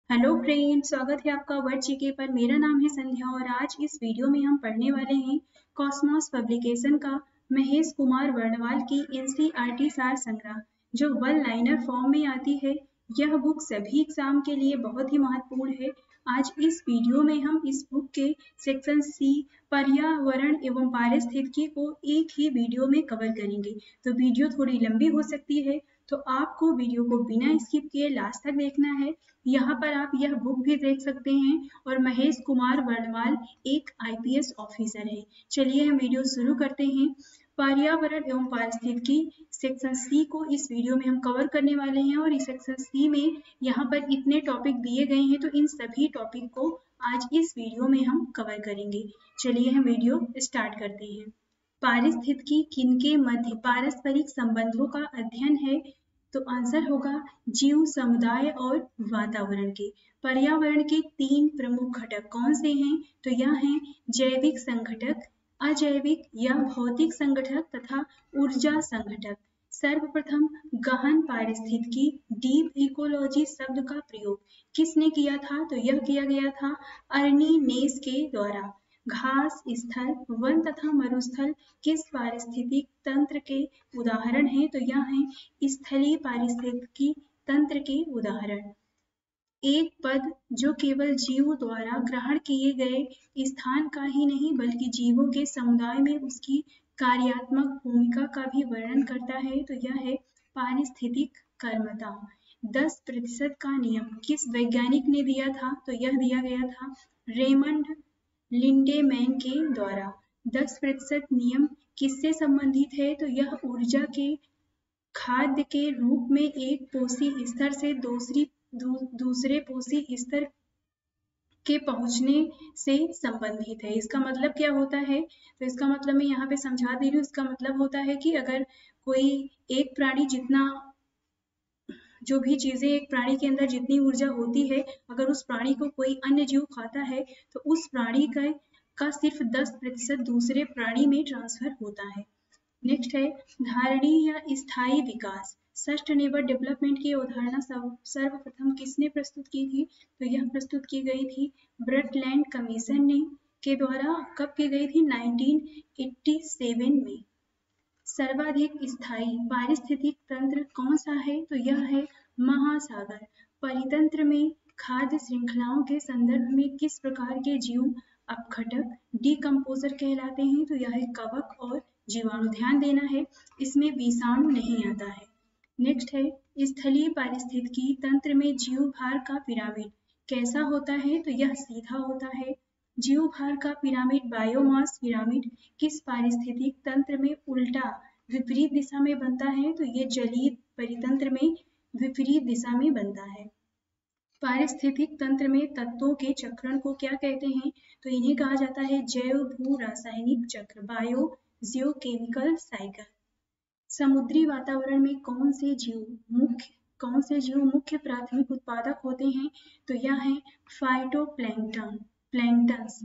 Hello friend, स्वागत है आपका वर्ड जीके पर। मेरा नाम है संध्या और आज इस वीडियो में हम पढ़ने वाले हैं कॉस्मॉस पब्लिकेशन का महेश कुमार वर्णवाल की एनसीईआरटी सार संग्रह, जो वन लाइनर फॉर्म में आती है। यह बुक सभी एग्जाम के लिए बहुत ही महत्वपूर्ण है। आज इस वीडियो में हम इस बुक के सेक्शन सी पर्यावरण एवं पारिस्थितिकी को एक ही वीडियो में कवर करेंगे, तो वीडियो थोड़ी लंबी हो सकती है, तो आपको वीडियो को बिना स्किप किए लास्ट तक देखना है। यहाँ पर आप यह बुक भी देख सकते हैं और महेश कुमार वर्णवाल एक आईपीएस ऑफिसर है। चलिए हम वीडियो शुरू करते हैं। पर्यावरण एवं पारिस्थितिकी सेक्शन सी को इस वीडियो में हम कवर करने वाले हैं और इस सेक्शन सी में यहाँ पर इतने टॉपिक दिए गए हैं, तो इन सभी टॉपिक को आज इस वीडियो में हम कवर करेंगे। चलिए हम वीडियो स्टार्ट करते हैं। पारिस्थितिकी किनके मध्य पारस्परिक संबंधों का अध्ययन है? तो आंसर होगा जीव, समुदाय और वातावरण के। पर्यावरण के तीन प्रमुख घटक कौन से हैं? तो यह हैं जैविक संघटक, अजैविक या भौतिक संघटक तथा ऊर्जा संघटक। सर्वप्रथम गहन पारिस्थितिकी डीप इकोलॉजी शब्द का प्रयोग किसने किया था? तो यह किया गया था अर्नी नेस के द्वारा। घास स्थल, वन तथा मरुस्थल किस पारिस्थितिक तंत्र के उदाहरण हैं? तो यह हैं स्थलीय पारिस्थितिकी तंत्र के उदाहरण। एक पद जो केवल जीव द्वारा ग्रहण किए गए स्थान का ही नहीं बल्कि जीवों के समुदाय में उसकी कार्यात्मक भूमिका का भी वर्णन करता है, तो यह है पारिस्थितिक कर्मता। 10% का नियम किस वैज्ञानिक ने दिया था? तो यह दिया गया था रेमंड लिंडेमैन के द्वारा। 10% नियम किससे संबंधित है? तो यह ऊर्जा के खाद्य के रूप में एक पोषी स्तर से दूसरे पोषी स्तर के पहुंचने से संबंधित है। इसका मतलब क्या होता है? तो इसका मतलब मैं यहाँ पे समझा दे रही हूँ। इसका मतलब होता है कि अगर कोई एक प्राणी जितना जो भी चीजें एक प्राणी के अंदर जितनी ऊर्जा होती है, अगर उस प्राणी को कोई अन्य जीव खाता है तो उस प्राणी का सिर्फ 10% दूसरे प्राणी में ट्रांसफर होता है। नेक्स्ट है धारणी या स्थायी विकास। सस्टेनेबल डेवलपमेंट की अवधारणा सर्वप्रथम किसने प्रस्तुत की थी? तो यह प्रस्तुत की गई थी ब्रटलैंड कमीशन ने के द्वारा। कब की गई थी? 1987 में। सर्वाधिक स्थायी पारिस्थितिक तंत्र कौन सा है? तो यह है महासागर। परितंत्र में खाद्य श्रृंखलाओं के संदर्भ में किस प्रकार के जीव अपघटक डिकम्पोजर कहलाते हैं? तो यह है कवक और जीवाणु। ध्यान देना है, इसमें विषाणु नहीं आता है। नेक्स्ट है स्थलीय पारिस्थितिकी तंत्र में जीव भार का पिरामिड कैसा होता है? तो यह सीधा होता है। जीव भार का पिरामिड बायोमास पिरामिड किस पारिस्थितिक तंत्र में उल्टा विपरीत दिशा में बनता है? तो ये जलीय परितंत्र में विपरीत दिशा में बनता है। पारिस्थितिक तंत्र में तत्वों के चक्रण को क्या कहते हैं? तो इन्हें कहा जाता है जैव भू रासायनिक चक्र, बायो जियोकेमिकल साइकिल। समुद्री वातावरण में कौन से जीव मुख्य प्राथमिक उत्पादक होते हैं? तो यह है फाइटोप्लैंक्टन्स।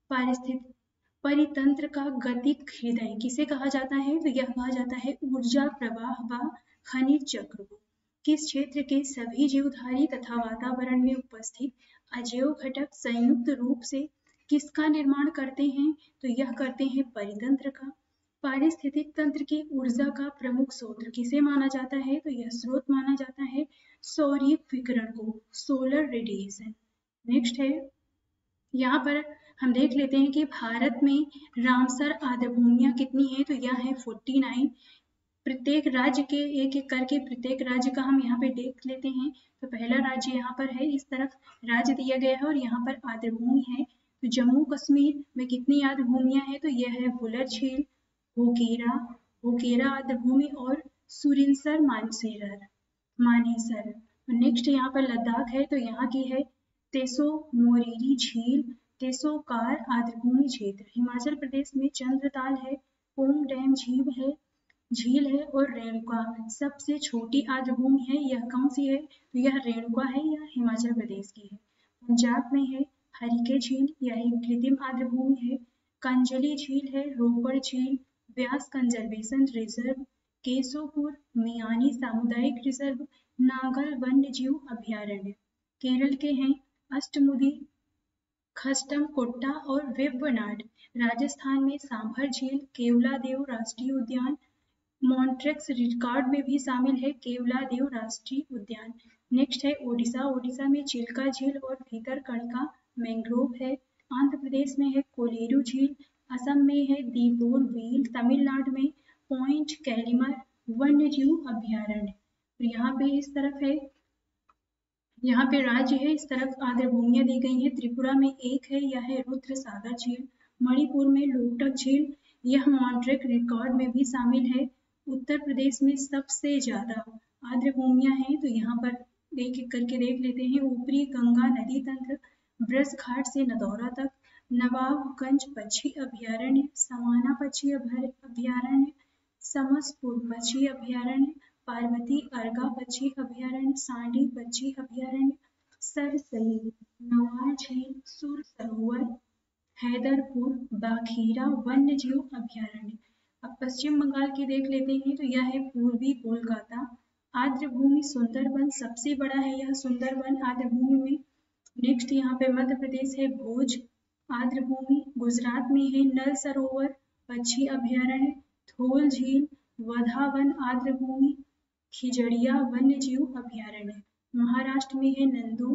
परितंत्र का गतिक हृदय किसे कहा जाता है? तो यह कहा जाता है ऊर्जा प्रवाह व खनिज चक्र को। किस क्षेत्र के सभी जीवधारी तथा वातावरण में उपस्थित अजैव घटक संयुक्त रूप से किसका निर्माण करते हैं? तो यह करते हैं परितंत्र का। पारिस्थितिक तंत्र की ऊर्जा का प्रमुख स्रोत किसे माना जाता है? तो यह स्रोत माना जाता है सौर्य विकिरण को, सोलर रेडिएशन। नेक्स्ट है यहाँ पर हम देख लेते हैं कि भारत में रामसर आर्द्रभूमियां कितनी है? तो यह है 49। प्रत्येक राज्य के एक एक करके प्रत्येक राज्य का हम यहाँ पे देख लेते हैं। तो पहला राज्य यहाँ पर है, इस तरफ राज्य दिया गया है और यहाँ पर आर्द्रभूमि है। तो जम्मू कश्मीर में कितनी आर्द्रभूमियां हैं? तो यह है भुलर झील, होकेरा आर्द्रभूमि और सुरिनसर मानेसर। नेक्स्ट यहाँ पर लद्दाख है, तो यहाँ की है तेसो मोरिरी झील, तेसोकार आर्द्रभूमि क्षेत्र। हिमाचल प्रदेश में चंद्रताल है, पोंग डैम झील है और रेणुका सबसे छोटी आर्द्रभूमि है। यह कौन सी है? तो यह रेणुका है, यह हिमाचल प्रदेश की है। पंजाब में है हरिके झील, यह एक कृत्रिम आर्द्रभूमि है। कंजली झील है, रोपड़ झील, व्यास कंजर्वेशन रिजर्व, केशोपुर मियानी सामुदायिक रिजर्व, नागल वन्य जीव अभ्यारण्य। केरल के हैं अष्टमुदी, खस्टम कोट्टा और वेम्बनाड। राजस्थान में सांभर झील, केवलादेव राष्ट्रीय उद्यान, मॉन्ट्रेक्स रिकॉर्ड में भी शामिल है केवलादेव राष्ट्रीय उद्यान। नेक्स्ट है ओडिशा। ओडिशा में चिल्का झील और भीतरकनिका मैंग्रोव है। आंध्र प्रदेश में है कोलेरू झील, असम में है दीपोर बील, तमिलनाडु में पॉइंट कैलिमर वन्यजीव अभ्यारण्य। तो यहाँ पे इस तरफ है, यहाँ पे राज्य है, इस तरफ आर्द्र भूमियां दी गई हैं। त्रिपुरा में एक है, यह है रुद्र सागर झील। मणिपुर में लोकटक झील, यह मॉन्ट्रेक रिकॉर्ड में भी शामिल है। उत्तर प्रदेश में सबसे ज्यादा आर्द्र भूमियां हैं, तो यहाँ पर एक एक करके देख लेते हैं। ऊपरी गंगा नदी तंत्र, ब्रज घाट से नदौरा तक, नवाबगंज पक्षी अभ्यारण्य, समाना पक्षी अभ्यारण्य, समसपुर पक्षी अभ्यारण्य, पार्वती अर्गा पक्षी अभ्यारण्य, सांडी पक्षी अभ्यारण्य, सरसई, नवार झील, सुर सरोवर, हैदरपुर, बाखीरा वन्यजीव अभ्यारण्य। अब पश्चिम बंगाल की देख लेते हैं, तो यह है पूर्वी कोलकाता। आर्द्र भूमि सुंदरबन सबसे बड़ा है, यह सुंदरबन आर्द्र भूमि में। नेक्स्ट यहाँ पे मध्य प्रदेश है भोज आर्द्र भूमि। गुजरात में है नल सरोवर पक्षी अभ्यारण्य, थोल झील, वधावन आर्द्र भूमि, खिजड़िया वन्यजीव अभ्यारण्य। महाराष्ट्र में है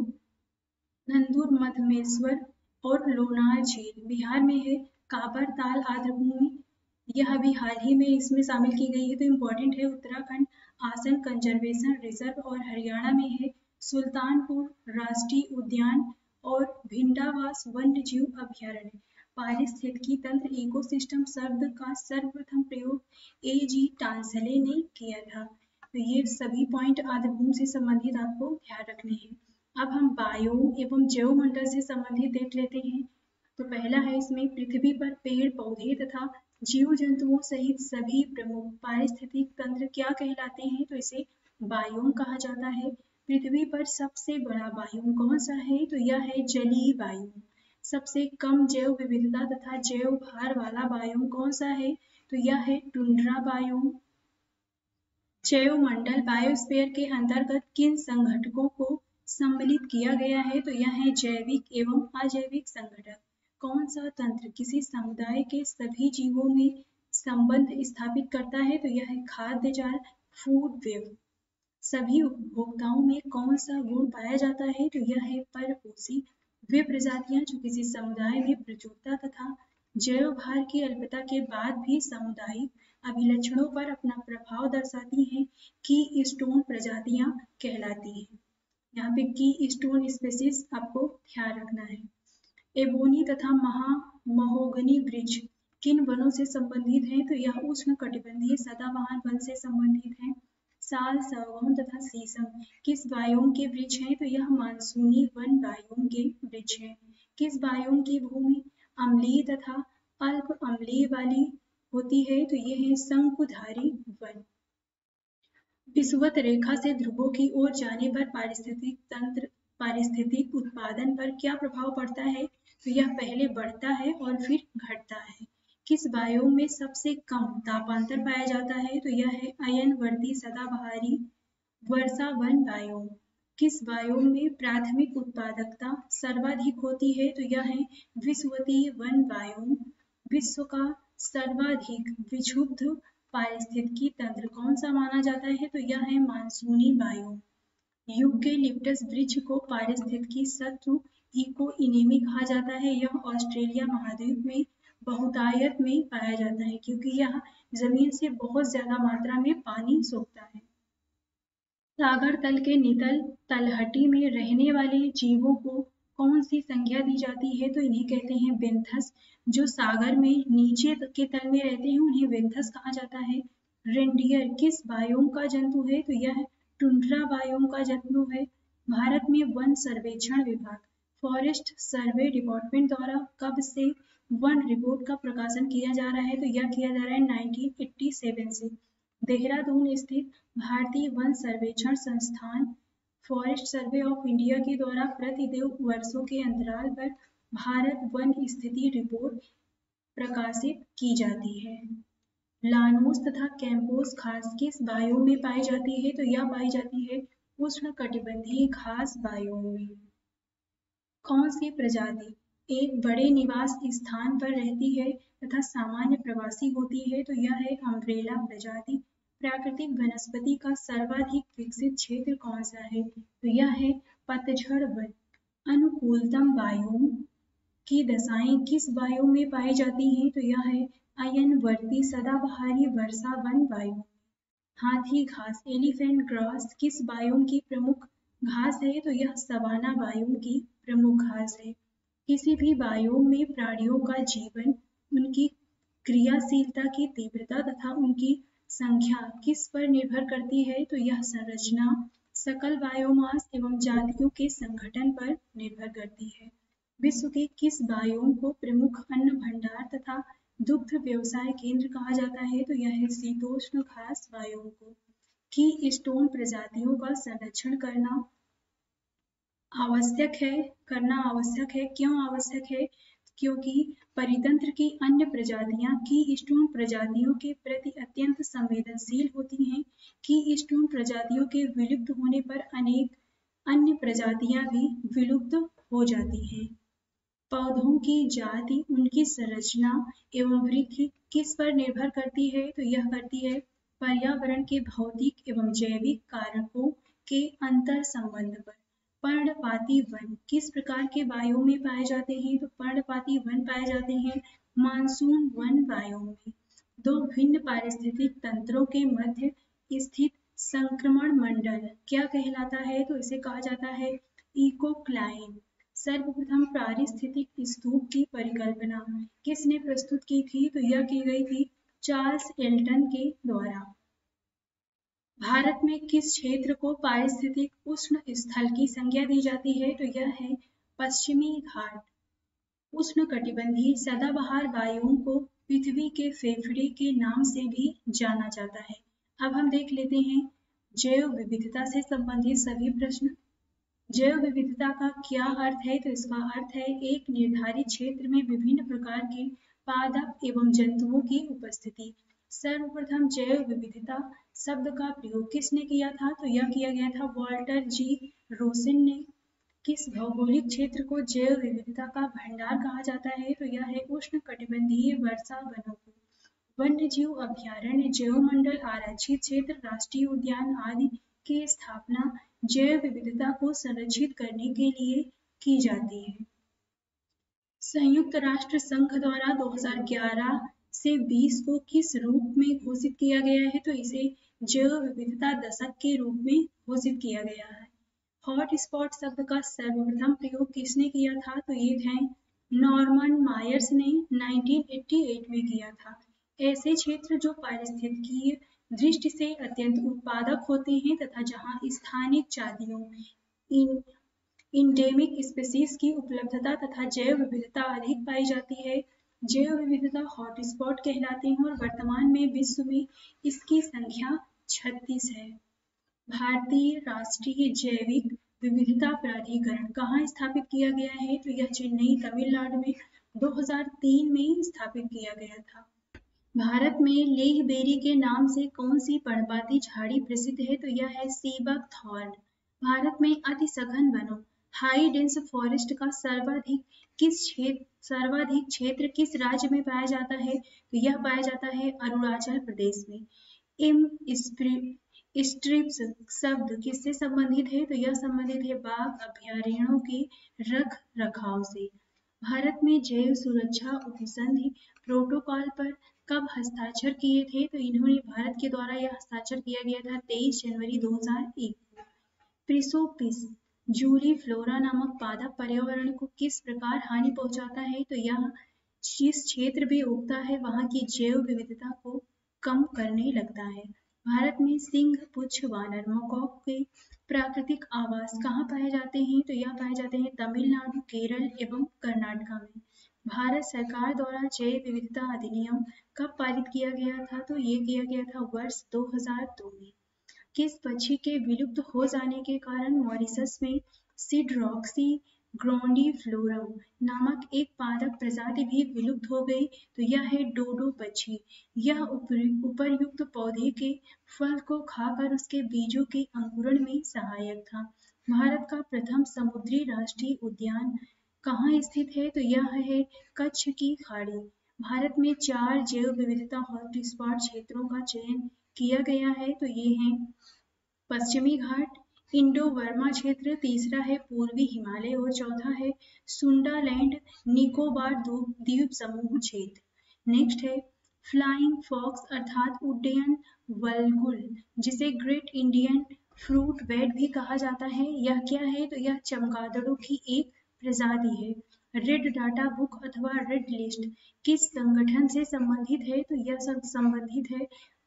नंदूर मधमेश्वर और लोनार झील। बिहार में है काबर ताल आर्द्र भूमि, यह अभी हाल ही में इसमें शामिल की गई है, तो इम्पोर्टेंट है। उत्तराखंड आसन कंजर्वेशन रिजर्व और हरियाणा में है सुल्तानपुर राष्ट्रीय उद्यान और भिंडावास वन्यजीव अभ्यारण्य। पारिस्थितिकी तंत्र इकोसिस्टम शब्द का सर्वप्रथम प्रयोग A.G. टांसले ने किया था। तो ये सभी पॉइंट आर्द्र भूमि से संबंधित आपको ध्यान रखने हैं। अब हम बायोम एवं जैवमंडल से संबंधित देख लेते हैं। तो पहला है इसमें पृथ्वी पर पेड़ पौधे तथा जीव जंतुओं सहित सभी प्रमुख पारिस्थितिक तंत्र क्या कहलाते हैं, तो इसे बायोम कहा जाता है। पृथ्वी पर सबसे बड़ा बायोम कौन सा है, तो यह है जलीय बायोम। सबसे कम जैव विविधता तथा जैव भार वाला बायोम कौन सा है, तो यह है टुंड्रा बायोम। जैव मंडल बायोस्फीयर के अंतर्गत किन संघटकों को सम्मिलित किया गया है, तो यह है जैविक एवं अजैविक संघटक। कौन सा तंत्र किसी समुदाय के सभी जीवों में संबंध स्थापित करता है, तो यह है खाद्य जाल फूड वेब। सभी उपभोक्ताओं में कौन सा गुण पाया जाता है, तो यह है परपोषी। वे प्रजातियां जो किसी समुदाय में प्रचुरता तथा जैव भार की अल्पता के बाद भी सामुदायिक अभिलक्षणों पर अपना प्रभाव दर्शाती हैं, की स्टोन प्रजातियां कहलाती हैं। यहाँ पे की स्टोन स्पेसीज आपको ध्यान रखना है। एबोनी तथा महोगनी वृक्ष किन वनों से संबंधित हैं, तो यह उष्ण कटिबंधीय सदाबहार वन से संबंधित हैं। साल, सागौन तथा शीशम किस बायोम के वृक्ष हैं, तो यह मानसूनी वन बायोम के वृक्ष हैं। किस बायोम की भूमि अम्लीय तथा अल्प अम्लीय वाली होती है, तो यह है शंकुधारी वन। विषुवत रेखा से ध्रुवों की ओर जाने पर पारिस्थितिक उत्पादन पर क्या प्रभाव पड़ता है, तो यह पहले बढ़ता है और फिर घटता है। किस बायोम में सबसे कम तापांतर पाया जाता है, तो यह है अयनवर्ती सदाबहारी वर्षा वन बायोम। किस बायोम में प्राथमिक उत्पादकता सर्वाधिक होती है, तो यह है विषुवतीय वन बायोम। विश्व का सर्वाधिक विक्षुब्ध पारिस्थितिकी तंत्र कौन सा माना जाता है, तो यह है मानसूनी बायोम। यूकेलिप्टस वृक्ष को पारिस्थितिकी शत्रु इकोइनेमी कहा जाता है। यह ऑस्ट्रेलिया महाद्वीप में बहुतायत में पाया जाता है, क्योंकि यह जमीन से बहुत ज्यादा मात्रा में पानी सोखता है। सागर तल के नितल तलहटी में रहने वाले जीवों को कौन सी संज्ञा दी जाती है, तो इन्हें कहते हैं बेंथस। जो सागर में नीचे के तल में रहते हैं उन्हें बेंथस कहा जाता है। रेंडियर किस बायोम का जंतु है, तो यह टुंड्रा बायोम का जंतु है। भारत में वन सर्वेक्षण विभाग फॉरेस्ट सर्वे डिपार्टमेंट द्वारा कब से वन रिपोर्ट का प्रकाशन किया जा रहा है, तो यह किया जा रहा है 1987 से। देहरादून स्थित भारतीय वन सर्वेक्षण संस्थान फॉरेस्ट सर्वे ऑफ इंडिया के द्वारा प्रति 2 वर्षों के अंतराल पर भारत वन स्थिति रिपोर्ट प्रकाशित की जाती है। लानोस तथा कैंपोस घास किस बायोम में पाई जाती है, तो यह पाई जाती है उष्णकटिबंधीय घास बायोम में कौन सी प्रजाति एक बड़े निवास स्थान पर रहती है तथा सामान्य प्रवासी होती है? तो यह है अम्ब्रेला प्रजाति। प्राकृतिक वनस्पति का सर्वाधिक विकसित क्षेत्र कौन सा है? तो यह है पतझड़ वन। अनुकूलतम बायोम की दशाएं किस बायोम में पाई जाती हैं? तो यह है अयनवर्ती सदाबहारी वर्षा वन बायोम। हाथी घास एलिफेंट ग्रास किस बायोम की प्रमुख घास है? तो यह सवाना बायोम की प्रमुख घास है। किसी भी बायोम में प्राणियों का जीवन उनकी क्रियाशीलता की तीव्रता तथा उनकी संख्या किस पर निर्भर करती है? तो यह संरचना सकल बायोमास एवं जातियों के संगठन पर निर्भर करती है। विश्व के किस बायोम को प्रमुख अन्न भंडार तथा दुग्ध व्यवसाय केंद्र कहा जाता है? तो यह है शीतोष्ण घास बायोम को। की स्टोन प्रजातियों का संरक्षण करना आवश्यक है। क्यों आवश्यक है? क्योंकि परितंत्र की अन्य प्रजातियां की स्टोन प्रजातियों के प्रति अत्यंत संवेदनशील होती हैं। की स्टोन प्रजातियों के विलुप्त होने पर अनेक अन्य प्रजातियां भी विलुप्त हो जाती हैं। पौधों की जाति उनकी संरचना एवं वृद्धि किस पर निर्भर करती है? तो यह करती है पर्यावरण के भौतिक एवं जैविक कारकों के अंतर संबंध पर। पर्णपाती वन किस प्रकार के बायोम में पाए जाते हैं? तो पर्णपाती वन पाए जाते हैं मानसून वन बायोम में। दो भिन्न पारिस्थितिक तंत्रों के मध्य स्थित संक्रमण मंडल क्या कहलाता है? तो इसे कहा जाता है इकोक्लाइन। सर्वप्रथम पारिस्थितिक स्तूप की परिकल्पना किसने प्रस्तुत की थी? तो यह की गई थी चार्ल्स एल्टन के द्वारा। भारत में किस क्षेत्र को पारिस्थितिक उष्ण स्थल की संज्ञा दी जाती है? तो यह है पश्चिमी घाट। उष्णकटिबंधीय सदाबहार बायोम को पृथ्वी के फेफड़े के नाम से भी जाना जाता है। अब हम देख लेते हैं जैव विविधता से संबंधित सभी प्रश्न। जैव विविधता का क्या अर्थ है? तो इसका अर्थ है एक निर्धारित क्षेत्र में विभिन्न प्रकार के पादप एवं जंतुओं की उपस्थिति। सर्वप्रथम जैव विविधता शब्द का प्रयोग किसने किया था? तो यह किया गया था वॉल्टर जी रोसिन ने। किस भौगोलिक क्षेत्र को जैव विविधता का भंडार कहा जाता है? तो यह है उष्णकटिबंधीय वर्षा वनों को। वन्य जीव अभ्यारण्य, जैव मंडल, आरक्षित क्षेत्र, राष्ट्रीय उद्यान आदि की स्थापना जैव विविधता को संरक्षित करने के लिए की जाती है। संयुक्त राष्ट्र संघ द्वारा 2011 से 20 को किस रूप में घोषित किया गया है? तो इसे जैव विविधता दशक के रूप में घोषित किया गया है। हॉट स्पॉट शब्द का सर्वप्रथम प्रयोग किसने किया था? तो ये है नॉर्मन मायर्स ने 1988 में किया था। ऐसे क्षेत्र जो पारिस्थितिकीय दृष्टि से अत्यंत उत्पादक होते हैं तथा जहां स्थानिक जातियों इंडेमिक स्पीशीज की उपलब्धता तथा जैव विविधता अधिक पाई जाती है, जैव विविधता हॉटस्पॉट कहलाते हैं और वर्तमान में विश्व में इसकी संख्या 36 है। भारतीय राष्ट्रीय जैविक विविधता प्राधिकरण कहाँ स्थापित किया गया है? तो यह चेन्नई तमिलनाडु में 2003 में स्थापित किया गया था। भारत में लेह बेरी के नाम से कौन सी पर्णपाती झाड़ी प्रसिद्ध है? तो यह है सीबक थॉर्न। भारत में अति सघन वनों हाई डेंस फॉरेस्ट का सर्वाधिक क्षेत्र किस राज्य में पाया जाता है? तो यह पाया जाता है अरुणाचल प्रदेश में। स्ट्रिप्स शब्द किससे संबंधित है? तो यह संबंधित है बाघ अभयारण्यों के रख रखाव से। भारत में जैव सुरक्षा उपसंधि प्रोटोकॉल पर कब हस्ताक्षर किए थे? तो इन्होंने भारत के द्वारा यह हस्ताक्षर किया गया था 23 जनवरी 2001। प्रिसोपिस जूली फ्लोरा नामक पादप पर्यावरण को किस प्रकार हानि पहुंचाता है? तो यह जिस क्षेत्र में उगता है वहां की जैव विविधता को कम करने लगता है। भारत में सिंह पुच्छ वानर मकॉक के प्राकृतिक आवास कहाँ पाए जाते हैं? तो यह पाए जाते हैं तमिलनाडु, केरल एवं कर्नाटक में। भारत सरकार द्वारा जैव विविधता अधिनियम कब पारित किया गया था? तो ये किया गया था वर्ष 2002 में। किस पक्षी के विलुप्त हो जाने के कारण मॉरिशस में सिडरॉक्सी ग्रोंडीफ्लोरम नामक एक पादप प्रजाति भी विलुप्त हो गई, तो यह है डोडो पक्षी। यह उपर्युक्त पौधे के फल को खाकर उसके बीजों के अंकुरण में सहायक था। भारत का प्रथम समुद्री राष्ट्रीय उद्यान कहाँ स्थित है? तो यह है कच्छ की खाड़ी। भारत में 4 जैव विविधता हॉटस्पॉट क्षेत्रों का चयन किया गया है, तो ये हैं पश्चिमी घाट, इंडो बर्मा क्षेत्र, तीसरा है पूर्वी हिमालय और चौथा है सुंडालैंड निकोबार द्वीप समूह क्षेत्र। नेक्स्ट है फ्लाइंग फॉक्स अर्थात उड्डयन वल्गुल, जिसे ग्रेट इंडियन फ्रूट बैट भी कहा जाता है। यह क्या है? तो यह चमगादड़ों की एक प्रजाति है। रेड डाटा बुक अथवा रेड लिस्ट किस संगठन से संबंधित है? तो यह सब संबंधित है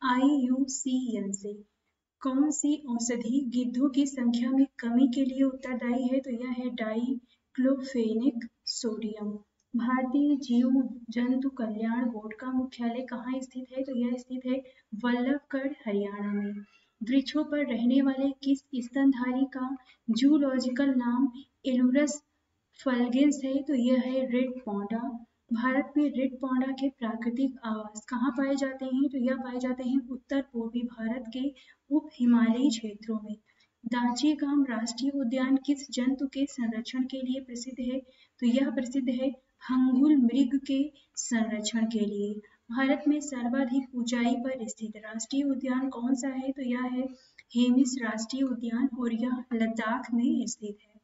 IUCN से। कौन सी औषधि गिद्धों की संख्या में कमी के लिए उत्तरदायी है? तो यह है डाइक्लोफेनेक सोडियम। भारतीय जीव जंतु कल्याण बोर्ड का मुख्यालय कहाँ स्थित है? तो यह स्थित है वल्लभगढ़ हरियाणा में। वृक्षों पर रहने वाले किस स्तनधारी का जूलॉजिकल नाम एलुरस फल्गेंस है? तो यह है रेड पौंडा। भारत में रेड पौंडा के प्राकृतिक आवास कहाँ पाए जाते हैं? तो यह पाए जाते हैं उत्तर पूर्वी भारत के उप हिमालयी क्षेत्रों में। दांचीगाम राष्ट्रीय उद्यान किस जंतु के संरक्षण के लिए प्रसिद्ध है? तो यह प्रसिद्ध है हंगुल मृग के संरक्षण के लिए। भारत में सर्वाधिक ऊंचाई पर स्थित राष्ट्रीय उद्यान कौन सा है? तो यह है हेमिस राष्ट्रीय उद्यान और यह लद्दाख में स्थित है।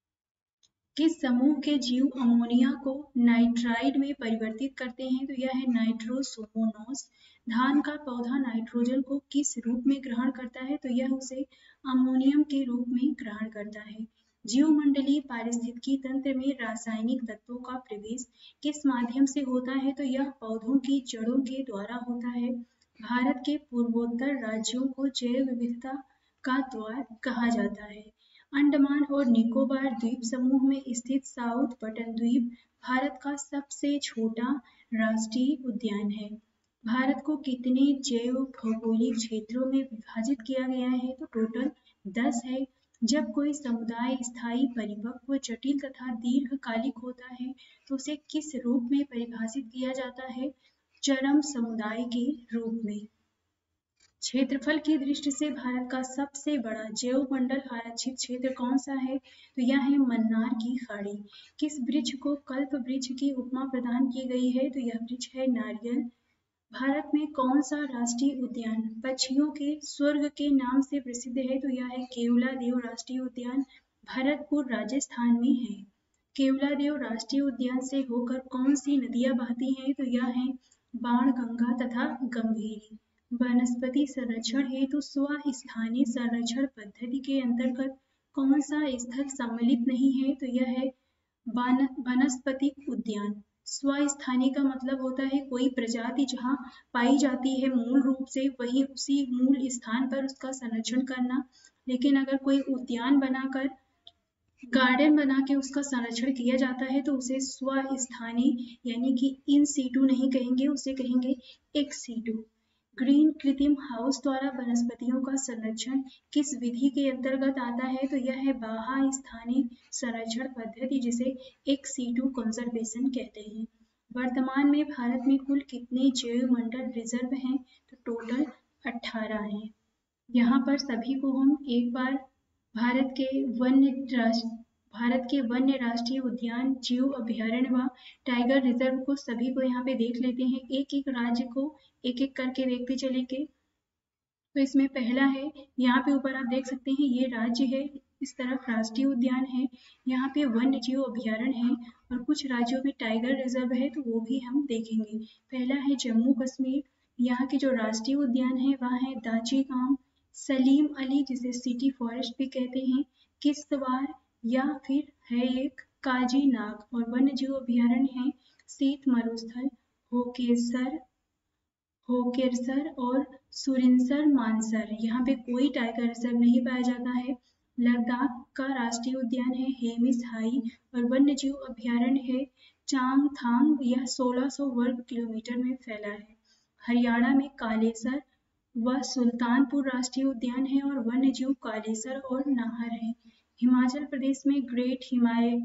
किस समूह के जीव अमोनिया को नाइट्राइड में परिवर्तित करते हैं? तो यह है नाइट्रोसोमोनास। धान का पौधा नाइट्रोजन को किस रूप में ग्रहण करता है? तो यह उसे अमोनियम के रूप में ग्रहण करता है। जीवमंडलीय पारिस्थितिकी तंत्र में रासायनिक तत्वों का प्रवेश किस माध्यम से होता है? तो यह पौधों की जड़ों के द्वारा होता है। भारत के पूर्वोत्तर राज्यों को जैव विविधता का द्वार कहा जाता है। अंडमान और निकोबार द्वीप समूह में स्थित साउथ बटन द्वीप भारत का सबसे छोटा राष्ट्रीय उद्यान है। भारत को कितने जैव भौगोलिक क्षेत्रों में विभाजित किया गया है? तो टोटल 10 है। जब कोई समुदाय स्थायी, परिपक्व, जटिल तथा दीर्घकालिक होता है तो उसे किस रूप में परिभाषित किया जाता है? चरम समुदाय के रूप में। क्षेत्रफल की दृष्टि से भारत का सबसे बड़ा जैव मंडल आरक्षित क्षेत्र कौन सा है? तो यह है मन्नार की खाड़ी। किस वृक्ष को कल्प वृक्ष की उपमा प्रदान की गई है? तो यह वृक्ष है नारियल। भारत में कौन सा राष्ट्रीय उद्यान पक्षियों के स्वर्ग के नाम से प्रसिद्ध है? तो यह है केवलादेव राष्ट्रीय उद्यान, भरतपुर राजस्थान में है। केवलादेव राष्ट्रीय उद्यान से होकर कौन सी नदियां बहती हैं? तो यह है बाणगंगा तथा गंभीरी। वनस्पति संरक्षण हेतु स्वस्थानीय संरक्षण पद्धति के अंतर्गत कौन सा स्थल सम्मिलित नहीं है? तो यह है वनस्पतिक उद्यान। स्वस्थानीय का मतलब होता है कोई प्रजाति जहाँ पाई जाती है मूल रूप से वही उसी मूल स्थान पर उसका संरक्षण करना। लेकिन अगर कोई उद्यान बनाकर गार्डन बना के उसका संरक्षण किया जाता है तो उसे स्वस्थानीय यानी कि इन सीटू नहीं कहेंगे, उसे कहेंगे एक्स सीटू। ग्रीन कृत्रिम हाउस द्वारा वनस्पतियों का संरक्षण किस विधि के अंतर्गत आता है? तो यह है बाह्य स्थानीय संरक्षण पद्धति, जिसे एक्स सीटू कंजर्वेशन कहते हैं। वर्तमान में भारत में कुल कितने जैव मंडल रिजर्व हैं? तो टोटल 18 हैं। यहाँ पर सभी को हम एक बार भारत के वन्य राष्ट्रीय उद्यान, जीव अभयारण्य व टाइगर रिजर्व को सभी को यहाँ पे देख लेते हैं। एक एक राज्य को एक एक करके देखते चलेंगे। तो इसमें पहला है, यहाँ पे ऊपर आप देख सकते हैं ये राज्य है, इस तरफ राष्ट्रीय उद्यान है, यहाँ पे वन्य जीव अभयारण्य है और कुछ राज्यों में टाइगर रिजर्व है, तो वो भी हम देखेंगे। पहला है जम्मू कश्मीर। यहाँ के जो राष्ट्रीय उद्यान है वह है दांचीगाम, सलीम अली जिसे सिटी फॉरेस्ट भी कहते हैं, किश्तवाड़ या फिर है एक काजी नाग। और वन्य जीव अभयारण्य है शीत मरुस्थल, होकेरसर और सुरिनसर मानसर। यहाँ पे कोई टाइगर रिजर्व नहीं पाया जाता है। लद्दाख का राष्ट्रीय उद्यान है हेमिस हाई और वन्य जीव अभयारण्य है चांगथांग, यह 1600 वर्ग किलोमीटर में फैला है। हरियाणा में कालेसर व सुल्तानपुर राष्ट्रीय उद्यान है और वन्य जीव कालेसर और नाहर है। हिमाचल प्रदेश में great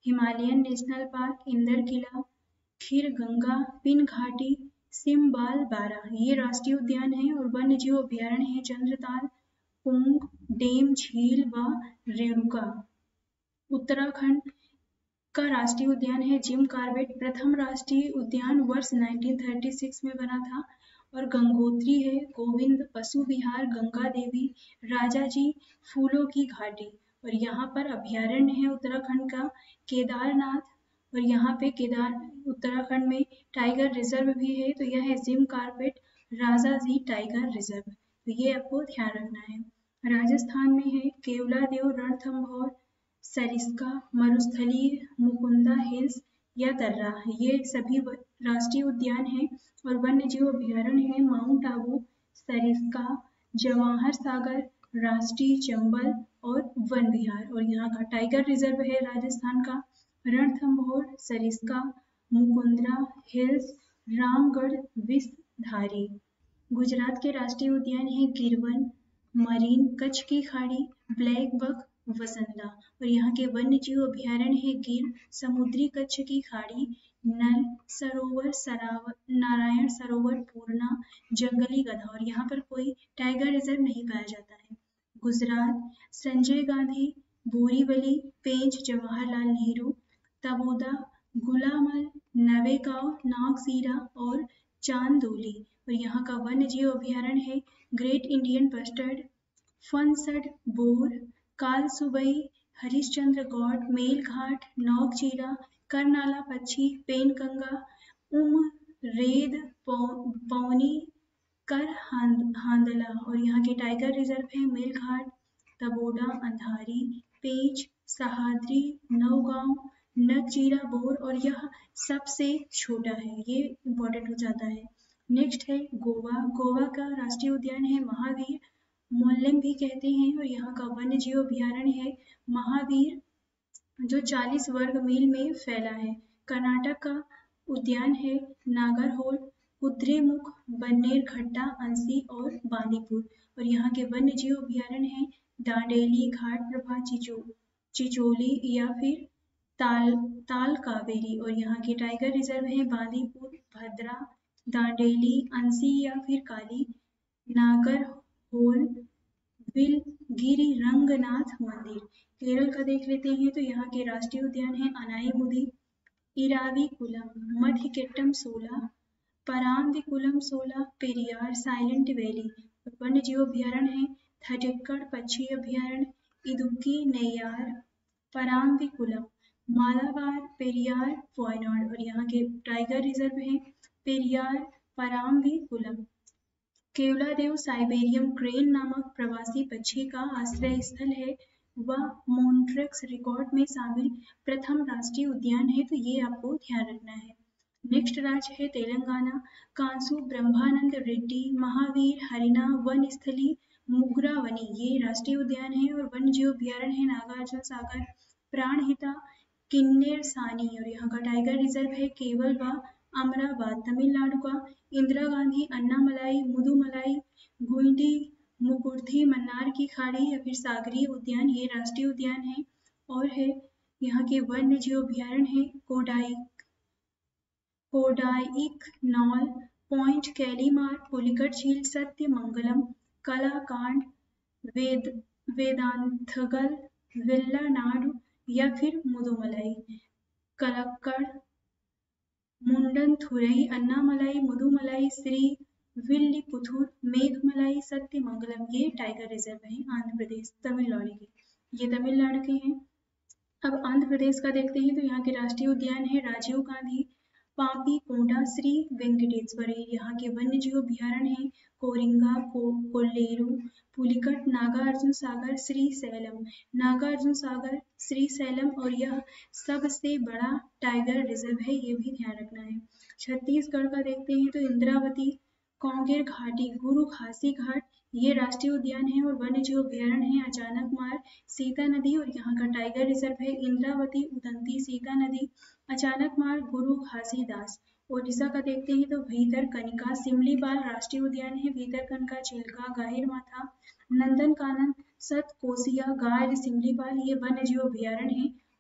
Himalayan national park, Inder Kila, Khir Ganga, Pin घाटी, सिमबाल बारा ये राष्ट्रीय उद्यान है। और वन्य जीव अभयारण्य है चंद्रताल, पोंग, डेम झील व रेणुका। उत्तराखंड का राष्ट्रीय उद्यान है जिम कॉर्बेट। प्रथम राष्ट्रीय उद्यान वर्ष 1936 में बना था। और गंगोत्री है, गोविंद पशु विहार, गंगा देवी, राजाजी फूलों की घाटी। और यहाँ पर अभयारण्य है उत्तराखंड का केदारनाथ। और यहाँ पे उत्तराखंड में टाइगर रिजर्व भी है, तो यह है Jim Corbett Rajaji tiger reserve, तो ये आपको ध्यान रखना है। राजस्थान में है केवलादेव, रणथंभौर, सरिस्का, मरुस्थली, मुकुंदा हिल्स या दर्रा, ये सभी राष्ट्रीय उद्यान हैं। और वन्य जीव अभयारण्य है माउंट आबू, सरिस्का, जवाहर सागर, राष्ट्रीय चंबल और वन विहार। और यहाँ का टाइगर रिजर्व है राजस्थान का रणथंभौर, सरिस्का, मुकुंद्रा हिल्स, रामगढ़, विषधारी। गुजरात के राष्ट्रीय उद्यान है गिरवन, मरीन, कच्छ की खाड़ी, ब्लैक बक, वसंदा। और यहाँ के वन्य जीव अभयारण्य है गिर, समुद्री कच्छ की खाड़ी, नल सरोवर, नारायण सरोवर, पूर्णा, जंगली गधा। और यहाँ पर कोई टाइगर रिजर्व नहीं पाया जाता है। गुजरात संजय गांधी, बोरीवली, पेंच जवाहरलाल नेहरू, तबोदा, गुलामल, नवेगांव, नागसीरा और चांदोली। और यहाँ का वन्य जीव अभयारण्य है great Indian bustard, Phansad, Bor, Kalsubai, Harishchandra Gad, Melghat, Nagzira, Karnala पक्षी, पेनगंगा, रेद, पौनी, कर हांदला। और यहाँ के टाइगर रिजर्व है मेलघाट, तबोड़ा, अंधारी, पेंच, सहाद्री, नौगांव, नगचीरा, बोर। और यह सबसे छोटा है, ये इम्पोर्टेंट हो जाता है। नेक्स्ट है गोवा। गोवा का राष्ट्रीय उद्यान है महावीर, मोल्लेम भी कहते हैं। और यहाँ का वन्य जीव अभयारण्य है महावीर, जो 40 वर्ग मील में फैला है। कर्नाटक का उद्यान है नागरहोल, कुद्रेमुख, बन्नेरघट्टा, अंसी और बांदीपुर। और यहाँ के वन्य जीव अभयारण्य है दांडेली, घाट प्रभा, चिचोली या फिर ताल कावेरी। और यहाँ के टाइगर रिजर्व है बांदीपुर, भद्रा, दांडेली, अंसी या फिर काली, नागरहोल, गिरी रंगनाथ मंदिर। केरल का देख लेते हैं, तो यहाँ के राष्ट्रीय उद्यान है अनाईमुदी, इराविकुलम, मध्यकेट्टम 16, पराम्बिकुलम 16, पेरियार, साइलेंट वैली। वन्य जीव अभयारण्य है थटिक्कड़ पक्षी अभयारण्य, इदुक्की, नेय्यार, पराम्बिकुलम, मालाबार, पेरियार, वायनाड। और यहाँ के टाइगर रिजर्व है पेरियार, पराम्बिकुलम। केवलादेव साइबेरियम क्रेन नामक प्रवासी पक्षी का आश्रय स्थल है, वह मॉन्ट्रेक्स रिकॉर्ड में शामिल प्रथम राष्ट्रीय उद्यान है, तो ये आपको ध्यान रखना है। नेक्स्ट राज्य है तेलंगाना, कांसू ब्रह्मानंद रेड्डी, महावीर, हरिना, वन स्थली, मुगरावनी ये राष्ट्रीय उद्यान है। और वन्य जीव अभयारण्य है नागार्जुन सागर, प्राणहिता, किन्नेर सानी। और यहाँ का टाइगर रिजर्व है केवल व अमराबाद। तमिलनाडु का इंदिरा गांधी, अन्नामलाई, मुदुमलाई, गुंडी, मुकुर्थी, मन्नार की खाड़ी या फिर सागरीय उद्यान ये राष्ट्रीय उद्यान है। और है यहाँ के वन्य जीव अभयारण्य है कोडाइक नॉल, पॉइंट कैलीमार, पुलिकट झील, सत्यमंगलम, कलाकांड, वेदांतगल, वेल्लानाडु या फिर मुदुमलाई। कलक्कड़, मुंडनथुरई, अन्नामलाई, मुदुमलाई, श्री विल्लीपुथुर, मेघमलाई, सत्यमंगलम ये टाइगर रिजर्व है आंध्र प्रदेश तमिलनाडु के, ये तमिलनाडु के हैं। अब आंध्र प्रदेश का देखते हैं, तो यहाँ के राष्ट्रीय उद्यान है राजीव गांधी, पापी कोंडा, श्री वेंकटेश्वर। यहाँ के वन्य जीव अभयारण्य है कोरिंगा, कोल्लेरू, पुलिकट, नागार्जुन सागर, श्रीशैलम, नागार्जुन सागर, श्रीशैलम। और यह सबसे बड़ा टाइगर रिजर्व है, ये भी ध्यान रखना है। छत्तीसगढ़ का देखते हैं, तो इंद्रावती, कांगेर घाटी, गुरु खासी घाट ये राष्ट्रीय उद्यान है। और वन्य जीव अभयारण्य है अचानक मार्ग, सीता नदी। और यहाँ का टाइगर रिजर्व है इंद्रावती, उदंती, सीता नदी, अचानक मार्ग, गुरु घासीदास। ओडिशा का देखते हैं, तो भीतरकनिका, सिमलीपाल राष्ट्रीय उद्यान है, भीतरकनिका, चिल्का, गाहिर माथा, नंदन कानन, सतकोसिया, गाय, सिमलीपाल ये वन्य जीव अभयारण्य है।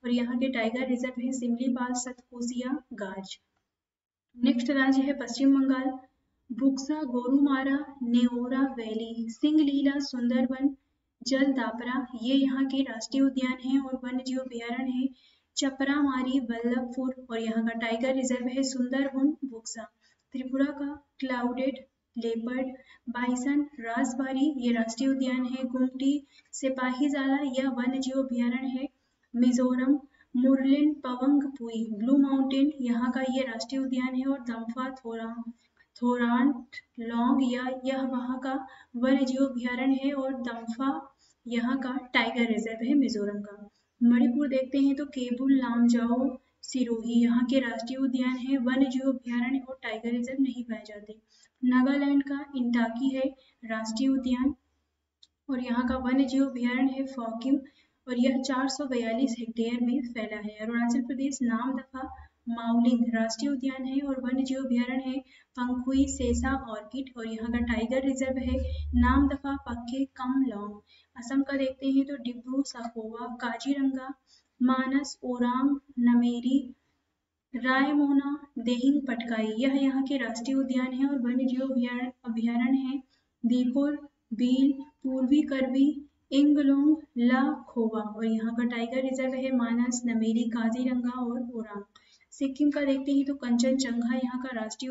और यहाँ के टाइगर रिजर्व है सिमलीपाल, सतकोसिया, गाज। नेक्स्ट राज्य है पश्चिम बंगाल, बुक्सा, गोरुमारा, नेओरा वैली, सिंगलीला, सुंदरबन, जलदापरा, ये यहाँ के राष्ट्रीय उद्यान है और वन्य जीव अभ्यारण्य है चपरामारी, वल्लभपुर, और यहाँ का टाइगर रिजर्व है सुंदरबन, बुक्सा। त्रिपुरा का क्लाउडेड लेपर्ड, बाइसन, राजबारी, ये राष्ट्रीय उद्यान है। गुमटी, सिपाहीजाला, यह वन्य जीव अभ्यारण्य है। मिजोरम, मुरलेन पवंगपुई, ब्लू माउंटेन, यहाँ का ये राष्ट्रीय उद्यान है। और दम्फा थोरांट लॉन्ग, यह वहाँ का वन्य जीव अभ्यारण्य है। और दम्फा यहाँ का टाइगर रिजर्व है मिजोरम का। मणिपुर देखते हैं तो केबुल लामजाओ सिरोही यहाँ के राष्ट्रीय उद्यान है, वन्य जीव अभ्यारण्य और टाइगर रिजर्व नहीं पाए जाते। नागालैंड का इंटाकी है राष्ट्रीय उद्यान और यहाँ का वन्य जीव अभ्यारण्य है फॉक्यू और यह 442 हेक्टेयर में फैला है। अरुणाचल प्रदेश नामदफा माउलिंग राष्ट्रीय उद्यान है और वन्य जीव अभ्यारण्य है पंखुई, सेसा, ऑर्किड, और यहाँ का टाइगर रिजर्व है नामदफा पक्के कमलोंग। असम का देखते हैं तो डिब्रू साखोवा, काजीरंगा, मानस, ओरांग, नमेरी, रायमोना, देहिंग पटकाई, यह यहाँ के राष्ट्रीय उद्यान है और वन्य जीव अभ्यारण्य है दीपुर, बील, पूर्वी करबी, इंगलोंग, ला खोवा, और यहाँ का टाइगर रिजर्व है मानस, नमेरी, काजीरंगा और ओरांग। सिक्किम का देखते हैं तो कंचनजंगा यहाँ का राष्ट्रीय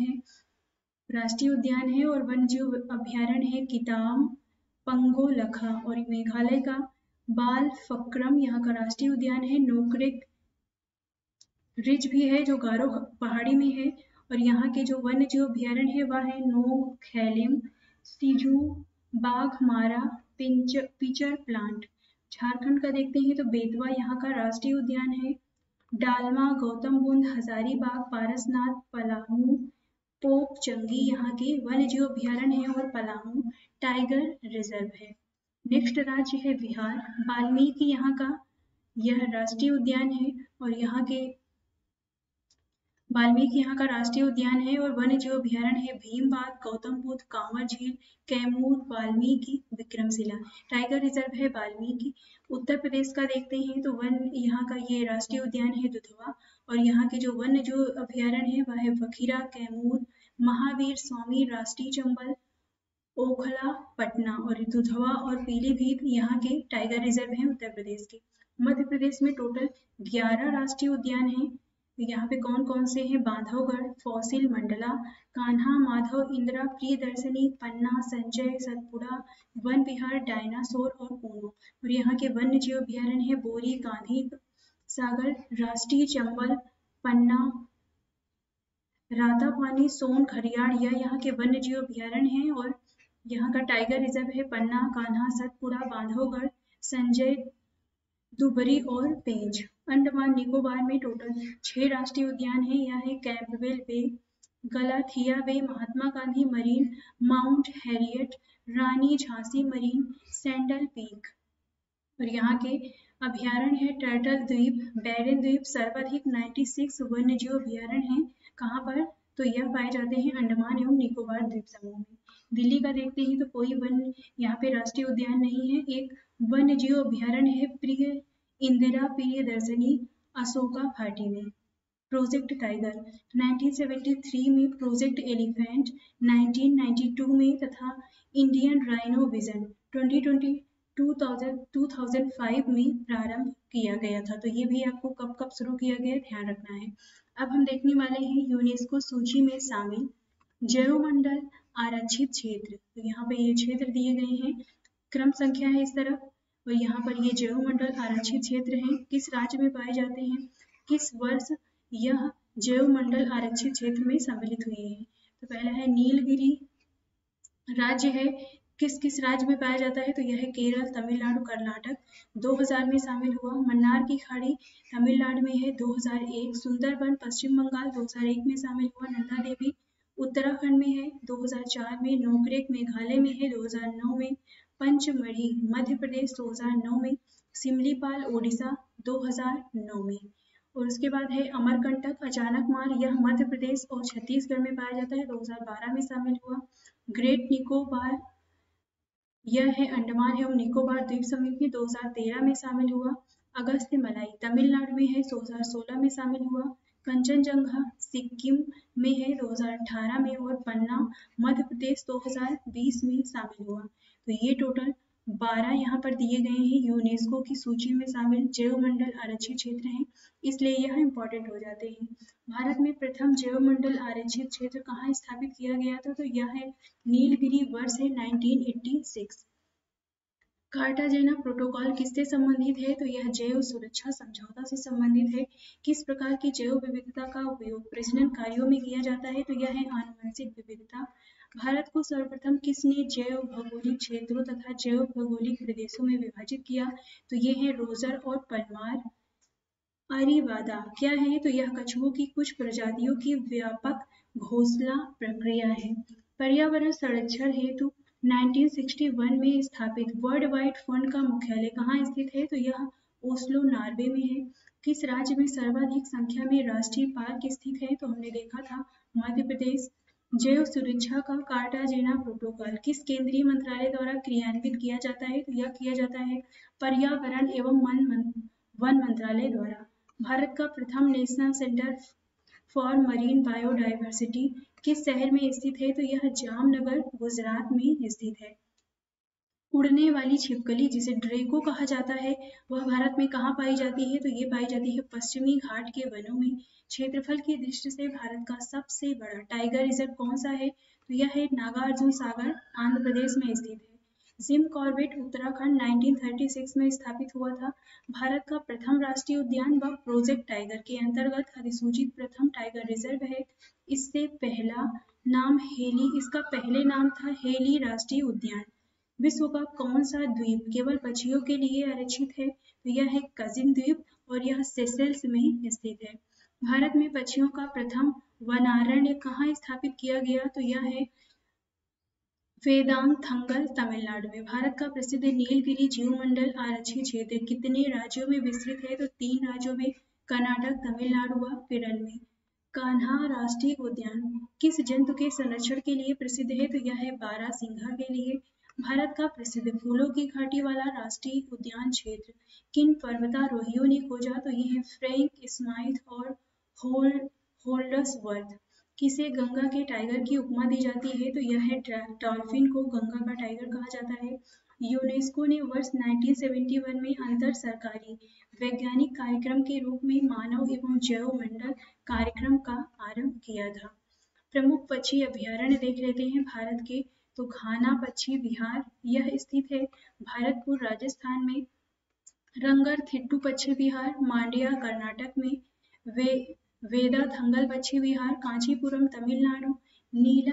उद्यान है और वन्य जीव अभ्यारण्य है किताम, पंगोलखा, और मेघालय का बाल फक्रम यहाँ का राष्ट्रीय उद्यान है। नोकरेक रिज भी है जो गारो पहाड़ी में है और यहाँ के जो वन्य जीव अभ्यारण्य है वह है नोग, खैलिम, सिजू, बाघमारा, पिचर प्लांट। झारखंड का देखते हैं तो बेतवा यहाँ का राष्ट्रीय उद्यान है। डालमा, गौतम बुद्ध, हजारीबाग, पारसनाथ, पलामू, पोप चंगी यहाँ के वन्य जीव अभ्यारण्य है और पलामू टाइगर रिजर्व है। नेक्स्ट राज्य है बिहार, वाल्मीकि यहाँ का यह राष्ट्रीय उद्यान है और यहाँ के वाल्मीकि यहाँ का राष्ट्रीय उद्यान है और वन्य जीव अभ्यारण्य है भीमबाग, गौतम बुद्ध, कांवर झील, कैमूर, वाल्मीकि, विक्रमशिला। टाइगर रिजर्व है वाल्मीकि। उत्तर प्रदेश का देखते हैं तो यहाँ का ये राष्ट्रीय उद्यान है दुधवा और यहाँ के जो वन्य जीव अभ्यारण्य है वह है वखीरा, कैमूर, महावीर स्वामी, राष्ट्रीय चंबल, ओखला, पटना, और दुधवा और पीलीभीत यहाँ के टाइगर रिजर्व हैं उत्तर प्रदेश के। मध्य प्रदेश में टोटल 11 राष्ट्रीय उद्यान हैं। यहाँ पे कौन कौन से हैं? बांधवगढ़, फॉसिल, मंडला, कान्हा, माधव, इंदिरा, प्रियदर्शनी, पन्ना, संजय, सतपुड़ा, वन विहार, डायनासोर और ऊनो। और यहाँ के वन्य जीव अभ्यारण्य है बोरी, गांधी सागर, राष्ट्रीय चंबल, पन्ना, रातापानी, सोन, घरियाल, यह यहाँ के वन्य जीव अभ्यारण्य हैं। और यहाँ का टाइगर रिजर्व है पन्ना, कान्हा, सतपुड़ा, बांधवगढ़, संजय, दुबरी और पेंच। अंडमान निकोबार में टोटल 6 राष्ट्रीय उद्यान हैं। यह है Campbell bay, Galathea bay, Mahatma Gandhi marine, mount Harriet, Rani Jhansi marine, saddle peak. और यहाँ के अभ्यारण्य है टर्टल द्वीप, बैरन द्वीप, सर्वाधिक 96 वन्य जीव अभ्यारण्य हैं। कहाँ पर? तो यह पाए जाते हैं अंडमान एवं निकोबार द्वीप समूह में। दिल्ली का देखते हैं तो कोई वन्य यहाँ पे राष्ट्रीय उद्यान नहीं है। एक वन्य जीव अभ्यारण्य है प्रिय इंदिरा प्रियदर्शनी अशोका घाटी में। प्रोजेक्ट टाइगर 1973 में, प्रोजेक्ट एलिफेंट 1992 में तथा इंडियन राइनो विजन 2005 में प्रारंभ किया गया था। तो ये भी आपको कब कब शुरू किया गया ध्यान रखना है। अब हम देखने वाले हैं यूनेस्को सूची में शामिल जैवमंडल आरक्षित क्षेत्र। तो यहाँ पे ये क्षेत्र दिए गए हैं, क्रम संख्या है इस तरफ और यहाँ पर ये जैवमंडल आरक्षित क्षेत्र हैं। किस राज्य में पाए जाते हैं, किस वर्ष यह जैवमंडल आरक्षित क्षेत्र में सम्मिलित हुए हैं? तो पहला है नीलगिरी राज्य है। किस किस राज्य में पाया जाता है? तो यह है केरल, तमिलनाडु, कर्नाटक। 2000 में शामिल हुआ। मन्नार की खाड़ी तमिलनाडु में है 2001। सुंदरबन पश्चिम बंगाल 2001 में शामिल हुआ। नंदा देवी उत्तराखंड में है 2004 में। नोकरेक मेघालय में है 2009 में। पंचमढ़ी मध्य प्रदेश 2009 में। सिमलीपाल ओडिशा 2009 में। और उसके बाद है अमरकंटक अचानकमार, यह मध्य प्रदेश और छत्तीसगढ़ में पाया जाता है, 2012 में शामिल हुआ। ग्रेट निकोबार यह है अंडमान एवं निकोबार द्वीप समूह में 2013 में शामिल हुआ। अगस्त्य मलाई तमिलनाडु में है, 2016 में शामिल हुआ। कंचनजंगा सिक्किम में है 2018 में, और पन्ना मध्य प्रदेश 2020 में शामिल हुआ। तो ये टोटल 12 यहाँ पर दिए गए हैं यूनेस्को की सूची में शामिल जैवमंडल आरक्षित क्षेत्र हैं, इसलिए यह इंपॉर्टेंट हो जाते हैं। भारत में प्रथम जैवमंडल आरक्षित क्षेत्र कहाँ स्थापित किया गया था? तो यह है नीलगिरी, वर्ष है 1986। कार्टाजेना प्रोटोकॉल किससे संबंधित है? तो यह जैव सुरक्षा समझौता से संबंधित है। किस प्रकार की जैव विविधता का उपयोग प्रजनन कार्यों में किया जाता है? तो यह है आनुवंशिक विविधता। भारत को सर्वप्रथम किसने जैव भौगोलिक क्षेत्रों तथा जैव भौगोलिक प्रदेशों में विभाजित किया? तो ये है रोजर और परमार। आरीवादा क्या है? तो यह कछुओं की कुछ प्रजातियों की व्यापक घोंसला प्रक्रिया है। पर्यावरण संरक्षण हेतु 1961 में स्थापित वर्ल्ड वाइड फंड का मुख्यालय कहाँ स्थित है? तो यह ओस्लो, नॉर्वे में है। किस राज्य में सर्वाधिक संख्या में राष्ट्रीय पार्क स्थित है? तो हमने देखा था मध्य प्रदेश। जैव सुरक्षा का कार्टाजेना प्रोटोकॉल किस केंद्रीय मंत्रालय द्वारा क्रियान्वित किया जाता है? तो यह किया जाता है पर्यावरण एवं वन मंत्रालय द्वारा। भारत का प्रथम national centre for marine biodiversity किस शहर में स्थित है? तो यह जामनगर, गुजरात में स्थित है। उड़ने वाली छिपकली जिसे ड्रैको कहा जाता है, वह भारत में कहाँ पाई जाती है? तो ये पाई जाती है पश्चिमी घाट के वनों में। क्षेत्रफल की दृष्टि से भारत का सबसे बड़ा टाइगर रिजर्व कौन सा है? तो यह है नागार्जुन सागर, आंध्र प्रदेश में स्थित है। जिम कॉर्बेट उत्तराखंड 1936 में स्थापित हुआ था। भारत का प्रथम राष्ट्रीय उद्यान व प्रोजेक्ट टाइगर के अंतर्गत अधिसूचित प्रथम टाइगर रिजर्व है। इसका पहले नाम था हेली राष्ट्रीय उद्यान। विश्व का कौन सा द्वीप केवल पक्षियों के लिए आरक्षित है? तो यह है कजिन द्वीप, और यह सेशेल्स में स्थित है। भारत में पक्षियों का प्रथम वनारण्य कहाँ स्थापित किया गया? तो यह है वेदांथंगल, तमिलनाडु में। भारत का प्रसिद्ध नीलगिरी जीवमंडल आरक्षित क्षेत्र कितने राज्यों में विस्तृत है? तो 3 राज्यों में, कर्नाटक, तमिलनाडु व केरल में। कान्हा राष्ट्रीय उद्यान किस जंतु के संरक्षण के लिए प्रसिद्ध है? तो यह है बारहसिंघा के लिए। भारत का प्रसिद्ध फूलों की घाटी वाला राष्ट्रीय उद्यान क्षेत्र किन पर्वतारोहियों ने खोजा? तो ये है फ्रैंक स्माइथ और होल्ड्सवर्थ। किसे गंगा के टाइगर की उपमा दी जाती है? तो यह है डॉल्फिन को गंगा का टाइगर कहा जाता है। यूनेस्को ने वर्ष 1971 में अंतर सरकारी वैज्ञानिक कार्यक्रम के रूप में मानव एवं जैव मंडल कार्यक्रम का आरंभ किया था। प्रमुख पक्षी अभयारण्य देख लेते हैं भारत के। तो घाना पक्षी विहार यह स्थित है भरतपुर, राजस्थान में। रंगरथिट्टू पक्षी विहार मांड्या, कर्नाटक में। वेदाथंगल पक्षी विहार कांचीपुरम, तमिलनाडु। नीला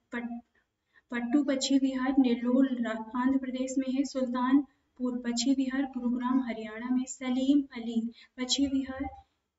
पट्टू पक्षी विहार नेल्लोर, आंध्र प्रदेश में है। सुल्तानपुर पक्षी विहार गुरुग्राम, हरियाणा में। सलीम अली पक्षी विहार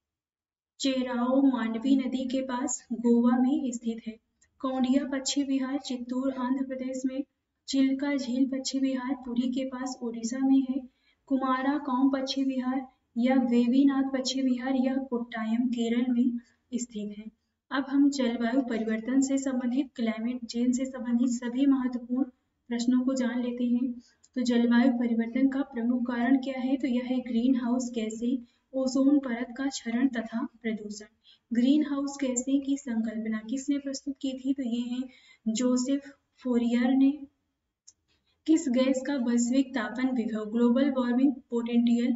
चेराओ, मांडवी नदी के पास, गोवा में स्थित है। कौंडिया पक्षी विहार चित्तूर, आंध्र प्रदेश में। चिल्का झील पक्षी विहार पुरी के पास, ओडिशा में है। कुमारा कौम पक्षी विहार या वेवीनाथ पक्षी विहार यह कोट्टायम, केरल में स्थित है। अब हम जलवायु परिवर्तन से संबंधित, क्लाइमेट चेंज से संबंधित सभी महत्वपूर्ण प्रश्नों को जान लेते हैं। तो जलवायु परिवर्तन का प्रमुख कारण क्या है? तो यह है ग्रीन हाउस गैसें, ओजोन परत का क्षरण तथा प्रदूषण। ग्रीन हाउस गैसें की संकल्पना किसने प्रस्तुत की थी? तो ये है जोसेफ फोरियर ने। किस गैस का वैश्विक तापन विभव, ग्लोबल वार्मिंग पोटेंशियल,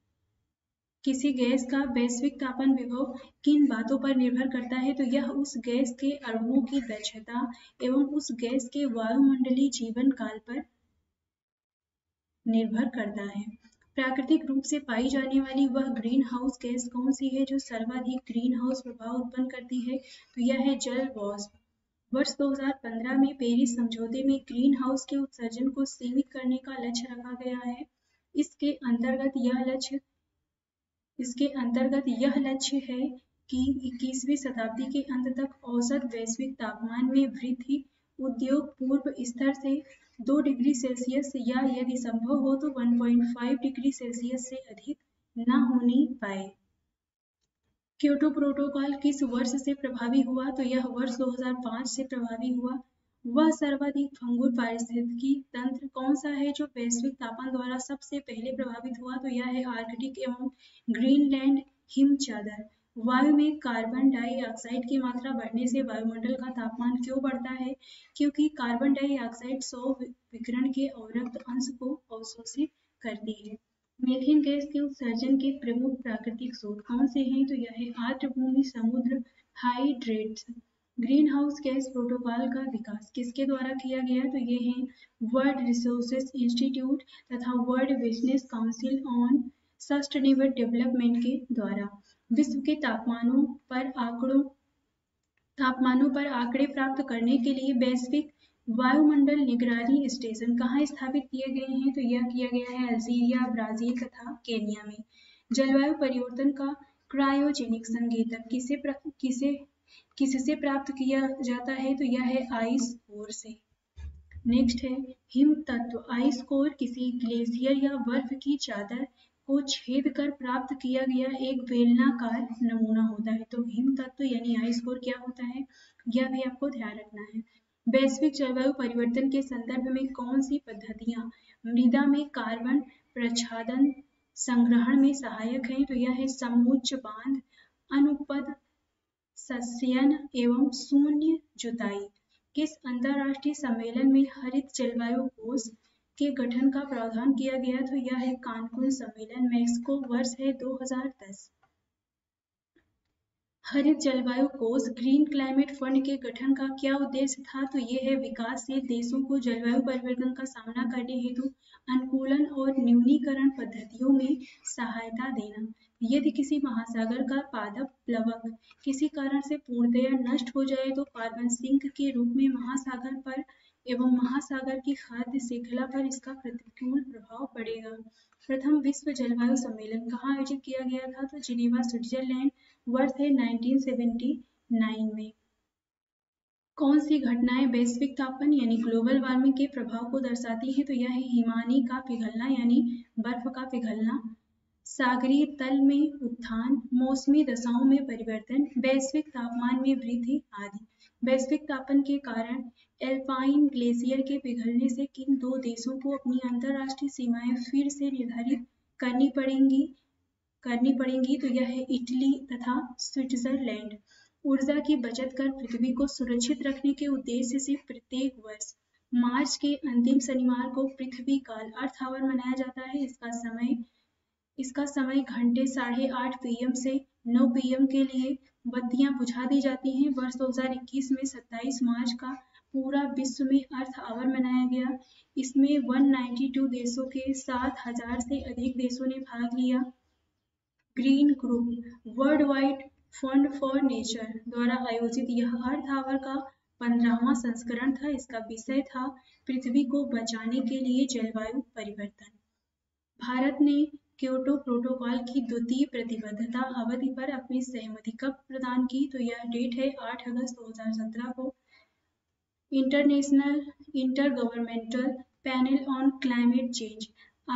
किसी गैस का वैश्विक तापन विभव किन बातों पर निर्भर करता है? तो यह उस गैस के अणुओं की दक्षता एवं उस गैस के वायुमंडलीय जीवन काल पर निर्भर करता है। प्राकृतिक रूप से पाई जाने वाली वह ग्रीन हाउस गैस कौन सी है जो सर्वाधिक ग्रीन हाउस प्रभाव उत्पन्न करती है? तो यह है जल वाष्प। वर्ष 2015 में पेरिस समझौते में ग्रीन हाउस के उत्सर्जन को सीमित करने का लक्ष्य रखा गया है। इसके अंतर्गत यह लक्ष्य है कि 21वीं शताब्दी के अंत तक औसत वैश्विक तापमान में वृद्धि उद्योग पूर्व स्तर से 2 डिग्री सेल्सियस या यदि संभव हो तो 1.5 डिग्री सेल्सियस से अधिक न होनी पाए। क्योटो प्रोटोकॉल किस वर्ष से प्रभावी हुआ? तो यह वर्ष 2005 से प्रभावी हुआ। वह सर्वाधिक भंगुर पारिस्थितिकी तंत्र कौन सा है जो वैश्विक तापमान द्वारा सबसे पहले प्रभावित हुआ? तो यह है आर्कटिक एवं ग्रीनलैंड हिम चादर। वायु में कार्बन डाइऑक्साइड की मात्रा बढ़ने से वायुमंडल का तापमान क्यों बढ़ता है? क्योंकि कार्बन डाइऑक्साइड सौर विकिरण के अवरक्त अंश को अवशोषित करती है। मीथेन गैस के उत्सर्जन के प्रमुख प्राकृतिक स्रोत कौन से हैं? तो यह है आर्द्रभूमि, समुद्र, hydrates. Green house gas protocol का विकास किसके द्वारा किया गया? तो ये है वर्ल्ड रिसोर्सेज इंस्टीट्यूट तथा world business council on sustainable development के द्वारा। विश्व के तापमानों पर आंकड़े प्राप्त करने के लिए वैश्विक वायुमंडल निगरानी स्टेशन कहाँ स्थापित किए गए हैं? तो यह किया गया है अल्जीरिया, ब्राजील तथा केन्या में। जलवायु परिवर्तन का क्रायोजेनिक संकेतक किससे प्राप्त किया जाता है? तो यह है आइस कोर से। नेक्स्ट है हिम तत्व। आइस कोर किसी ग्लेशियर या बर्फ की चादर को छेद कर प्राप्त किया गया एक बेलनाकार नमूना होता है। तो हिम तत्व यानी आइस कोर क्या होता है, यह भी आपको ध्यान रखना है। वैश्विक जलवायु परिवर्तन के संदर्भ में कौन सी पद्धतियां मृदा में कार्बन प्रच्छादन संग्रहण में सहायक हैं? तो यह है समोच्च बांध, अनुपद सस्यन एवं शून्य जुताई। किस अंतरराष्ट्रीय सम्मेलन में हरित जलवायु कोष के गठन का प्रावधान किया गया? तो यह है कानकुन सम्मेलन, मेक्सिको। वर्ष है 2010। हरित जलवायु कोष ग्रीन क्लाइमेट फंड के गठन का क्या उद्देश्य था? तो ये है विकासशील देशों को जलवायु परिवर्तन का सामना करने हेतु अनुकूलन और न्यूनीकरण पद्धतियों में सहायता देना। यदि किसी महासागर का पादप प्लवक किसी कारण से पूर्णतया नष्ट हो जाए तो कार्बन सिंक के रूप में महासागर पर एवं महासागर की खाद्य श्रृंखला पर इसका प्रतिकूल प्रभाव पड़ेगा। प्रथम विश्व जलवायु सम्मेलन कहाँ आयोजित किया गया था? तो जिनेवा, स्विट्जरलैंड। वर्ष है 1979 में। कौन सी घटनाएं वैश्विक तापन यानी ग्लोबल वार्मिंग के प्रभाव को दर्शाती हैं? तो यह है हिमानी का पिघलना यानी बर्फ का पिघलना, सागरीय तल में उत्थान, मौसमी दशाओं में परिवर्तन, वैश्विक तापमान में वृद्धि आदि। वैश्विक तापन के कारण एल्पाइन ग्लेशियर के पिघलने से किन दो देशों को अपनी अंतरराष्ट्रीय सीमाएं फिर से निर्धारित करनी पड़ेंगी? तो यह है इटली तथा स्विट्जरलैंड। ऊर्जा की बचत कर पृथ्वी को सुरक्षित रखने के उद्देश्य से प्रत्येक वर्ष मार्च के अंतिम शनिवार को पृथ्वी काल अर्थ आवर मनाया जाता है। इसका समय घंटे 8:30 PM से 9 PM के लिए बत्तियां बुझा दी जाती हैं। वर्ष 2021 में 27 मार्च का पूरा विश्व में अर्थ आवर मनाया गया। इसमें 192 देशों के 7,000 से अधिक देशों ने भाग लिया। Green Group World Wide Fund for Nature द्वारा आयोजित यह अर्थ आवर का 15वां संस्करण था। इसका विषय था पृथ्वी को बचाने के लिए जलवायु परिवर्तन। भारत ने क्योटो प्रोटोकॉल की द्वितीय प्रतिबद्धता अवधि पर अपनी सहमति कब प्रदान की? तो यह डेट है 8 अगस्त 2017 को। International Intergovernmental Panel on Climate Change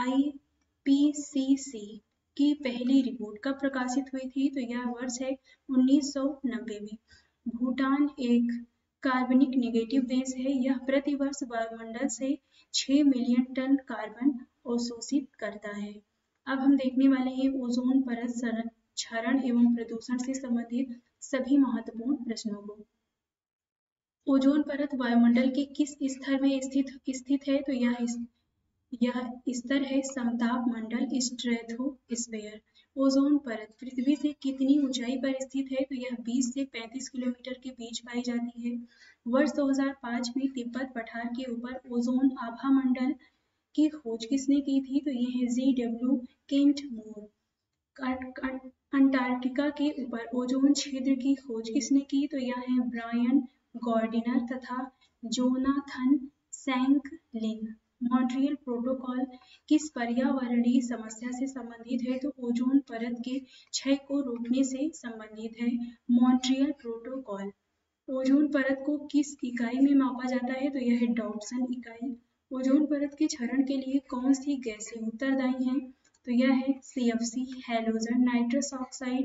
IPCC की पहली रिपोर्ट कब प्रकाशित हुई थी? तो यह वर्ष है 1990 में। भूटान एक कार्बनिक नेगेटिव देश है। यह प्रति वर्ष वायुमंडल से 6 मिलियन टन कार्बन अवशोषित करता है। अब हम देखने वाले हैं ओजोन परत क्षरण एवं प्रदूषण से संबंधित सभी महत्वपूर्ण प्रश्नों को। ओजोन परत वायुमंडल के किस स्तर में स्थित है? तो यह स्तर है समताप मंडल, स्ट्रेटोस्फेयर। ओजोन परत पृथ्वी से कितनी ऊंचाई पर स्थित है? तो यह 20 से 35 किलोमीटर के बीच पाई जाती है। वर्ष 2005 में तिब्बत पठार के ऊपर ओजोन आभा मंडल की खोज किसने की थी? तो यह है GW केंट मूर। अंटार्कटिका के ऊपर ओजोन छिद्र की खोज किसने की? तो यह है ब्रायन गॉर्डिनर तथा जोनाथन सैंकलिन। मॉन्ट्रियल प्रोटोकॉल किस पर्यावरणीय समस्या से संबंधित है? तो ओजोन परत के क्षय को रोकने से संबंधित है मॉन्ट्रियल प्रोटोकॉल। ओजोन परत को किस इकाई में मापा जाता है? तो यह है डॉप्सन इकाई। ओजोन परत के क्षरण के लिए कौन सी गैसें उत्तरदायी हैं? तो यह है CFC, halogen, nitrous oxide,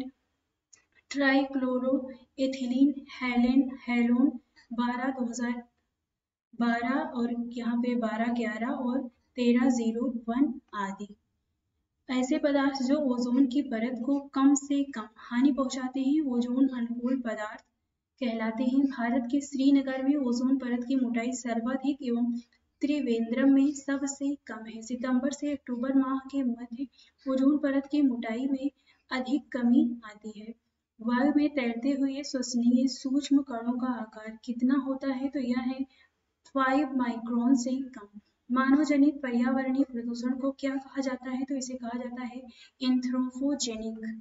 trichloroethylene, halon. 12 12 और यहाँ पे 12, 11 और 13, 0, 1 आदि। ऐसे पदार्थ जो ओजोन की परत को कम से कम हानि पहुंचाते हैं ओजोन अनुकूल पदार्थ कहलाते हैं। भारत के श्रीनगर में ओजोन परत की मोटाई सर्वाधिक एवं त्रिवेंद्रम में सबसे कम है। सितंबर से अक्टूबर माह के मध्य ओजोन परत की मोटाई में अधिक कमी आती है। वायु में तैरते हुए श्वसनीय सूक्ष्म कणों का आकार कितना होता है? तो यह है 5 माइक्रोन से कम। मानव जनित पर्यावरणीय प्रदूषण को क्या कहा जाता है? तो इसे कहा जाता है एंथ्रोपोजेनिक।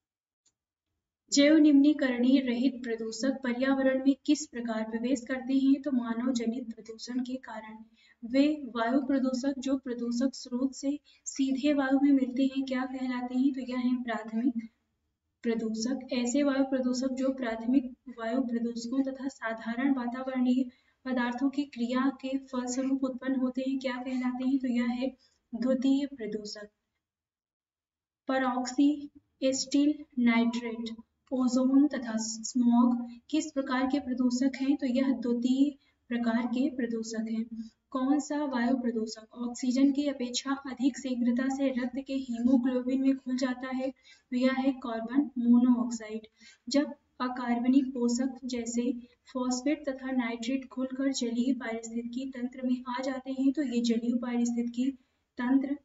जैव निम्नीकरणीय रहित प्रदूषक पर्यावरण में किस प्रकार प्रवेश करते हैं? तो मानव जनित प्रदूषण के कारण। वे वायु प्रदूषक जो प्रदूषक स्रोत से सीधे वायु में मिलते हैं क्या कहलाते हैं? तो यह है प्राथमिक प्रदूषक। ऐसे वायु प्रदूषक जो प्राथमिक वायु प्रदूषकों तथा साधारण वातावरणीय पदार्थों की क्रिया के फलस्वरूप उत्पन्न होते हैं क्या कहलाते हैं? तो यह है द्वितीय प्रदूषक। परऑक्सी एसिटिल नाइट्रेट, ओजोन तथा स्मॉग किस प्रकार के प्रदूषक हैं? तो यह द्वितीय प्रकार के प्रदूषक हैं। कौन सा वायु प्रदूषक ऑक्सीजन की अपेक्षा अधिक शीघ्रता से रक्त के हीमोग्लोबिन में घुल जाता है? तो यह है कार्बन मोनोऑक्साइड। जब अकार्बनिक पोषक जैसे फॉस्फेट तथा नाइट्रेट घुलकर जलीय पारिस्थितिकी तंत्र में आ जाते हैं तो ये जलीय पारिस्थितिकी तंत्र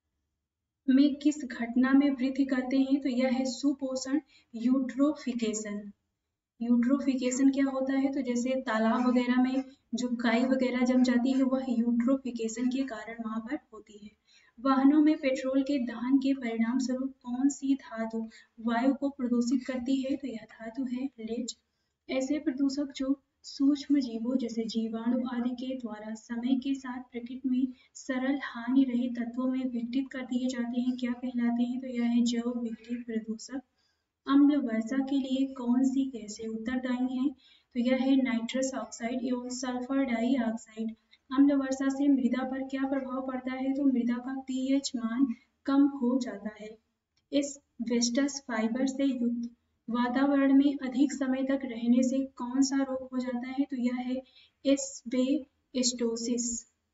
में किस घटना में वृद्धि करते हैं? तो यह है सुपोषण यूट्रोफिकेशन। यूट्रोफिकेशन क्या होता है? तो जैसे तालाब वगैरह में जो काई वगैरह जम जाती है वह यूट्रोफिकेशन के कारण वहां पर होती है। वाहनों में पेट्रोल के दहन के परिणाम स्वरूप कौन सी धातु वायु को प्रदूषित करती है? तो यह धातु है लेड। ऐसे प्रदूषक जो सूक्ष्म जीवों जैसे जीवाणु आदि के द्वारा समय के साथ प्रकृति में सरल हानि रहित तत्वों में विघटित कर दिए जाते हैं क्या कहलाते हैं? तो यह है जैव विघटित प्रदूषक। अम्ल वर्षा के लिए कौन सी गैसें उत्तरदायी हैं? तो यह है नाइट्रस ऑक्साइड एवं सल्फर डाइऑक्साइड। अम्ल वर्षा से मृदा पर क्या प्रभाव पड़ता है? तो मृदा का पीएच मान कम हो जाता है। इस वेस्टस फाइबर से युक्त वातावरण में अधिक समय तक रहने से कौन सा रोग हो जाता है? तो यह है एस्बेस्टोसिस।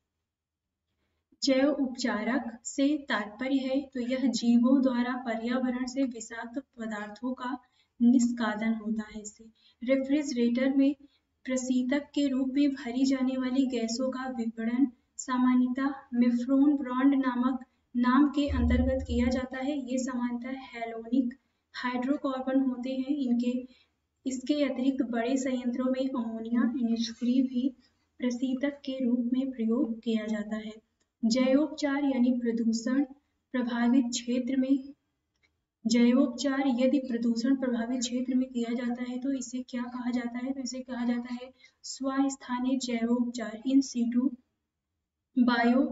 जैव उपचारक से तात्पर्य है तो यह जीवों द्वारा पर्यावरण से विषाक्त पदार्थों का निष्कादन होता है। इससे रेफ्रिजरेटर में प्रशीतक के रूप में भरी जाने वाली गैसों का विपणन सामान्यतः मेफ्रॉन ब्रांड नामक नाम के अंतर्गत किया जाता है। ये सामान्यतः हैलोनिक हाइड्रोकार्बन होते हैं। इसके अतिरिक्त बड़े संयंत्रों में अमोनिया निष्क्रिय भी प्रशीतक के रूप में प्रयोग किया जाता है। जैवोपचार यानी प्रदूषण प्रभावित क्षेत्र में जैवोपचार यदि प्रदूषण प्रभावित क्षेत्र में किया जाता है तो इसे क्या कहा जाता है? तो इसे कहा जाता है स्वस्थानीय जैवोपचार इन सीटू बायो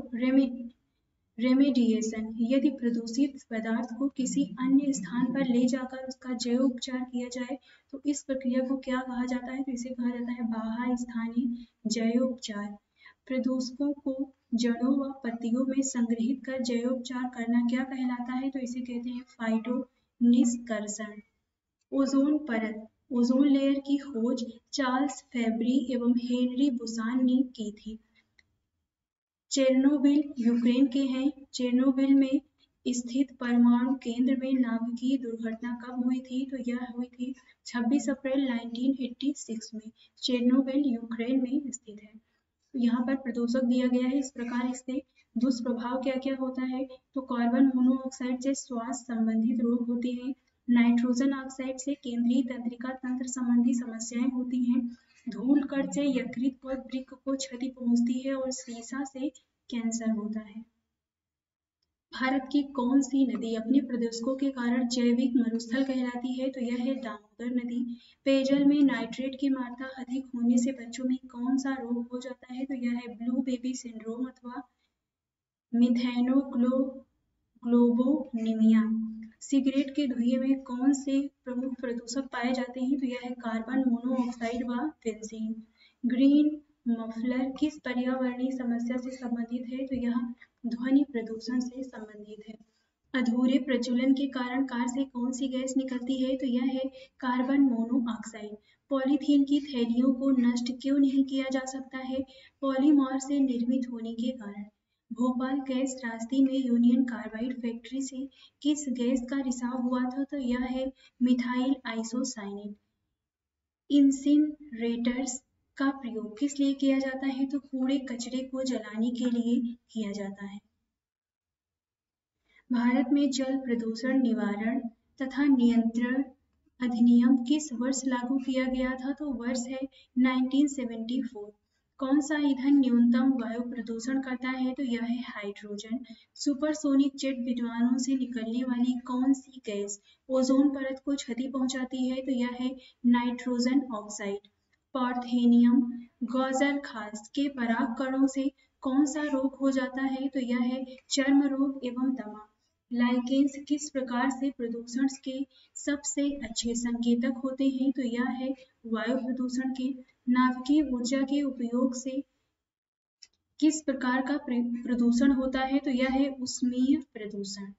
रेमेडिएशन। यदि प्रदूषित पदार्थ को किसी अन्य स्थान पर ले जाकर उसका जैव उपचार किया जाए तो इस प्रक्रिया को क्या कहा जाता है? तो इसे कहा जाता है बाह्य स्थानीय जैव उपचार। प्रदूषकों को जड़ों व पत्तियों में संग्रहित कर जैवोपचार करना क्या कहलाता है? तो इसे कहते हैं फाइटो निष्कर्षण। ओजोन परत ओजोन लेयर की खोज चार्ल्स फैब्री एवं हेनरी बुसान ने की थी। चेरनोबिल यूक्रेन के हैं। चेरनोबिल में स्थित परमाणु केंद्र में नाभिकीय दुर्घटना कब हुई थी? तो यह हुई थी 26 अप्रैल 1986 में। चेरनोबिल यूक्रेन में स्थित है। यहाँ पर प्रदूषक दिया गया है। इस प्रकार इससे दुष्प्रभाव क्या क्या होता है? तो कार्बन मोनोऑक्साइड से स्वास्थ्य संबंधित रोग होते हैं। नाइट्रोजन ऑक्साइड से केंद्रीय तंत्रिका तंत्र संबंधी समस्याएं होती हैं। धूल कण से यकृत और वृक्क को क्षति पहुंचती है और सीसा से कैंसर होता है। भारत की कौन सी नदी अपने प्रदूषकों के कारण जैविक मरुस्थल कहलाती है? तो यह है दामोदर नदी। पेयजल में नाइट्रेट की मात्रा अधिक होने से बच्चों में कौन सा रोग हो जाता है? तो यह है ब्लू बेबी सिंड्रोम अथवा मिथेनोग्लोबोनिमिया। सिगरेट के धुएं में कौन से प्रमुख प्रदूषक पाए जाते हैं? तो यह है कार्बन मोनोऑक्साइड व बेंजीन। ग्रीन मफलर किस पर्यावरणीय समस्या से संबंधित है? तो यह ध्वनि प्रदूषण से संबंधित है। अधूरे प्रज्वलन के कारण कार से कौन सी गैस निकलती है? तो यह है कार्बन मोनोऑक्साइड। पॉलीथीन की थैलियों को नष्ट क्यों नहीं किया जा सकता है? पॉलीमर से निर्मित होने के कारण। भोपाल गैस त्रासदी में यूनियन कार्बाइड फैक्ट्री से किस गैस का रिसाव हुआ था? तो यह है मिथाइल आइसोसाइनेट। इंसिनरेटर्स का प्रयोग किस लिए किया जाता है? तो कूड़े कचरे को जलाने के लिए किया जाता है। भारत में जल प्रदूषण निवारण तथा नियंत्रण अधिनियम किस वर्ष लागू किया गया था? तो वर्ष है 1974। कौन सा ईंधन न्यूनतम वायु प्रदूषण करता है? तो यह है हाइड्रोजन। सुपरसोनिक जेट विमानों से निकलने वाली कौन सी गैस ओजोन परत को क्षति पहुंचाती है? तो यह है नाइट्रोजन ऑक्साइड। पार्थेनियम गौजर खास के परागकणों से कौन सा रोग हो जाता है? तो यह है चर्म रोग एवं दमा। लाइकेन्स किस प्रकार से प्रदूषण के सबसे अच्छे संकेतक होते हैं? तो यह है वायु प्रदूषण के। नाभिकीय ऊर्जा के उपयोग से किस प्रकार का प्रदूषण होता है? तो यह है ऊष्मीय प्रदूषण।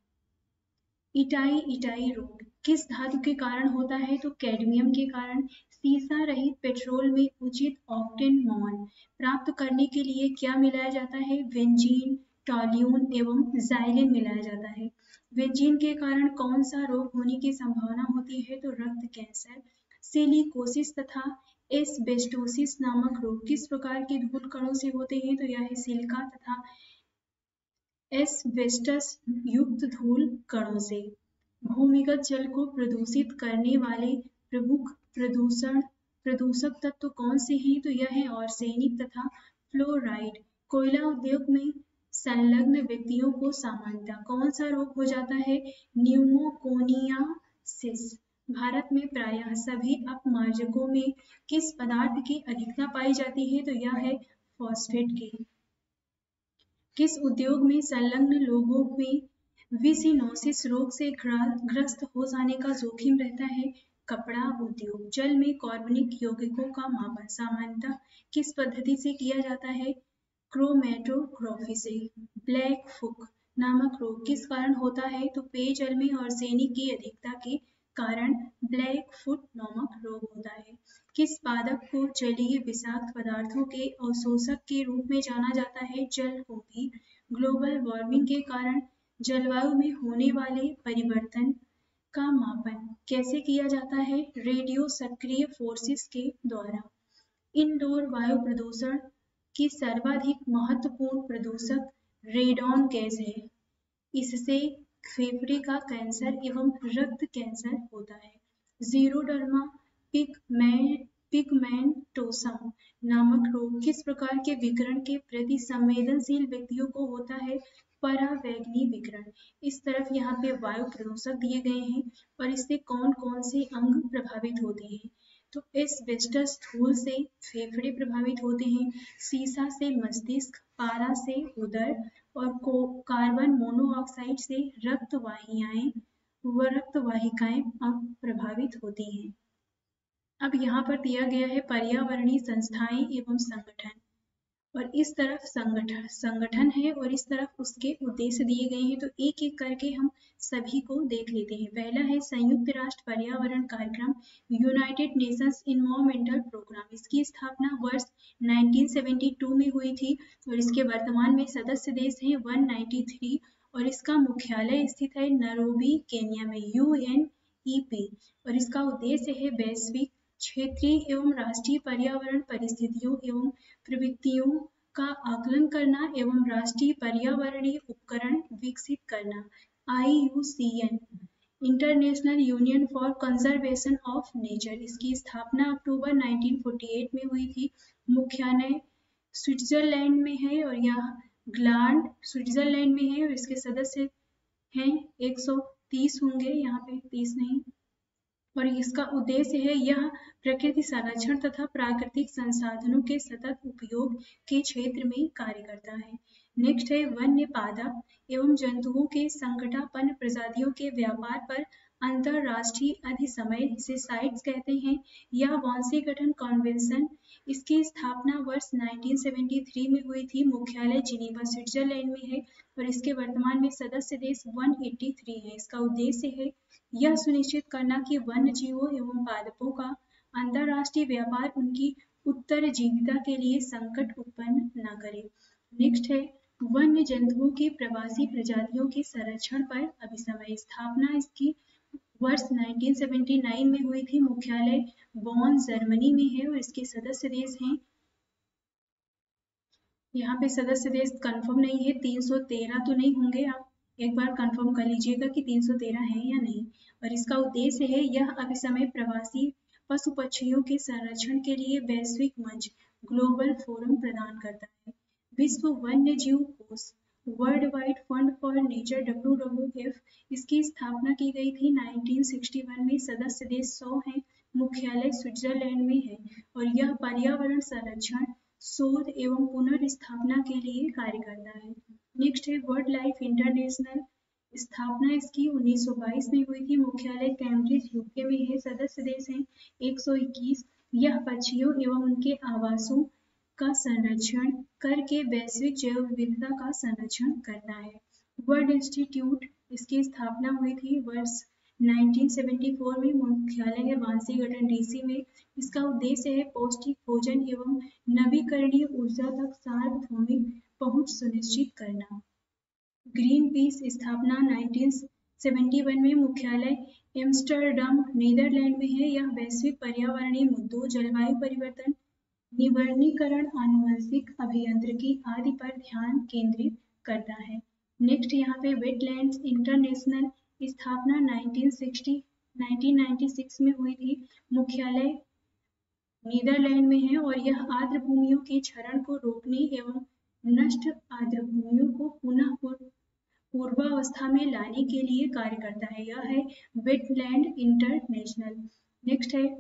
इटाई रोग किस धातु के कारण होता है? तो कैडमियम के कारण। सीसा रहित पेट्रोल में उचित ऑक्टेन मान प्राप्त करने के लिए क्या मिलाया जाता है? बेंजीन, टॉल्यून एवं ज़ाइलिन मिलाया जाता है। बेंजीन के कारण कौन सा रोग होने की संभावना होती है? तो रक्त कैंसर। सिलिकोसिस तथा एस्बेस्टोसिस नामक रोग किस प्रकार के धूल कणों से होते हैं? तो यह है सिलिका तथा एस्बेस्टस युक्त धूल कणों से। भूमिगत जल को प्रदूषित करने वाले प्रमुख प्रदूषक तत्व कौन से हैं? तो यह है आर्सेनिक तथा फ्लोराइड। कोयला उद्योग में संलग्न व्यक्तियों को सामान्यतः कौन सा रोग हो जाता है? न्यूमोकोनियासिस। भारत में प्रायः सभी अपमार्जकों में किस पदार्थ की अधिकता पाई जाती है? तो यह है फॉस्फेट की। किस उद्योग में संलग्न लोगों में विसिनोसिस रोग से ग्रस्त हो जाने का जोखिम रहता है? कपड़ा उद्योग। जल में कार्बनिक यौगिकों का मापन सामान्यतः किस पद्धति से किया जाता है? क्रोमेटोग्राफी से। ब्लैक फुट नामक रोग किस कारण होता है? तो पेयजल में आर्सेनिक की अधिकता के कारण ब्लैक फुट नामक रोग होता है। किस पादप को जलीय विषाक्त पदार्थों के अवशोषक के रूप में जाना जाता है? जलकुंभी। ग्लोबल वार्मिंग के कारण जलवायु में होने वाले परिवर्तन का मापन कैसे किया जाता है? रेडियो सक्रिय फोर्सेस के द्वारा। इंडोर वायु प्रदूषण की सर्वाधिक महत्वपूर्ण प्रदूषक रेडॉन गैस है। इससे फेफड़े का कैंसर एवं रक्त कैंसर होता है। जीरोडर्मा पिगमेंटोसम नामक रोग किस प्रकार के विकिरण के प्रति संवेदनशील व्यक्तियों को होता है? परावैंगनी विकिरण। इस तरफ यहाँ पे वायु प्रदूषक दिए गए हैं और इससे कौन कौन से अंग प्रभावित होते हैं? तो एस्बेस्टस धूल से फेफड़े प्रभावित होते हैं, सीसा से मस्तिष्क, पारा से उदर और कार्बन मोनोऑक्साइड से रक्त वाहिकाएं प्रभावित होती हैं। अब यहाँ पर दिया गया है पर्यावरणीय संस्थाएं एवं संगठन और इस तरफ संगठन है और इस तरफ उसके उद्देश्य दिए गए हैं। तो एक एक करके हम सभी को देख लेते हैं। पहला है संयुक्त राष्ट्र पर्यावरण कार्यक्रम, यूनाइटेड नेशंस इन्वायरमेंटल प्रोग्राम। इसकी स्थापना वर्ष 1972 में हुई थी और इसके वर्तमान में सदस्य देश हैं 193 और इसका मुख्यालय स्थित है नैरोबी केन्या में UNEP और इसका उद्देश्य है वैश्विक, क्षेत्रीय एवं राष्ट्रीय पर्यावरण परिस्थितियों एवं प्रवृत्तियों का आकलन करना एवं राष्ट्रीय पर्यावरणीय उपकरण विकसित करना। IUCN International Union for Conservation of Nature. इसकी स्थापना अक्टूबर 1948 में हुई थी। मुख्यालय स्विट्जरलैंड में है और यह ग्लांड स्विट्जरलैंड में है और इसके सदस्य हैं 130 होंगे, यहाँ पे 30 नहीं। और इसका उद्देश्य है यह प्रकृति संरक्षण तथा प्राकृतिक संसाधनों के सतत उपयोग के क्षेत्र में कार्य करता है। नेक्स्ट है वन्य पादप एवं जंतुओं के संकटापन्न प्रजातियों के व्यापार पर अंतरराष्ट्रीय अधिसमय जिसे साइट्स कहते हैं, यह वार्षिक गठन कन्वेंशन, इसकी स्थापना वर्ष 1973 में हुई थी। मुख्यालय जिनेवा स्विट्जरलैंड में है और इसके वर्तमान में सदस्य देश 183 है। इसका उद्देश्य है यह सुनिश्चित करना कि वन्य जीवों एवं पादपों का अंतरराष्ट्रीय व्यापार उनकी उत्तरजीविता के लिए संकट उत्पन्न न करे। नेक्स्ट है वन्य जंतुओं की प्रवासी प्रजातियों के संरक्षण पर अभिसमय, स्थापना इसकी वर्ष 1979 में हुई थी। मुख्यालय बॉन जर्मनी में है और इसके सदस्य देश हैं, यहाँ पे सदस्य देश कंफर्म नहीं है, 313 तो नहीं होंगे, आप एक बार कंफर्म कर लीजिएगा कि 313 है या नहीं। और इसका उद्देश्य है यह अभिसमय प्रवासी पशु पक्षियों के संरक्षण के लिए वैश्विक मंच ग्लोबल फोरम प्रदान करता है। विश्व वन्य जीव कोष World Wide Fund for Nature WWF, इसकी स्थापना की गई थी 1961 में। सदस्य देश 100 हैं। मुख्यालय स्विट्जरलैंड में है और यह पर्यावरण संरक्षण, शोध एवं पुनर्स्थापना के लिए कार्य करता है। नेक्स्ट है वर्ल्ड लाइफ इंटरनेशनल, स्थापना इसकी 1922 में हुई थी। मुख्यालय कैम्ब्रिज यूके में है। सदस्य देश हैं 121। यह पक्षियों एवं उनके आवासों का संरक्षण करके वैश्विक जैव विविधता का संरक्षण करता है। वर्ल्ड इंस्टीट्यूट, इसकी स्थापना हुई थी वर्ष 1974 में। मुख्यालय है वाशिंगटन DC में। इसका उद्देश्य है पौष्टिक भोजन एवं नवीकरणीय ऊर्जा तक सार्वभौमिक पहुंच सुनिश्चित करना। ग्रीन पीस, स्थापना 1971 में। मुख्यालय एम्स्टर्डम नीदरलैंड में है। यह वैश्विक पर्यावरणीय मुद्दों, जलवायु परिवर्तन, निवर्णीकरण, आनुवंशिक अभियांत्रिकी आदि पर ध्यान केंद्रित करता है। नेक्स्ट यहाँ पे वेटलैंड्स इंटरनेशनल, स्थापना 1996 में हुई थी। मुख्यालय नीदरलैंड में है और यह आर्द्र भूमियों के क्षरण को रोकने एवं नष्ट आर्द्र भूमियों को पुनः पूर्वावस्था में लाने के लिए कार्य करता है। यह है वेटलैंड इंटरनेशनल। नेक्स्ट है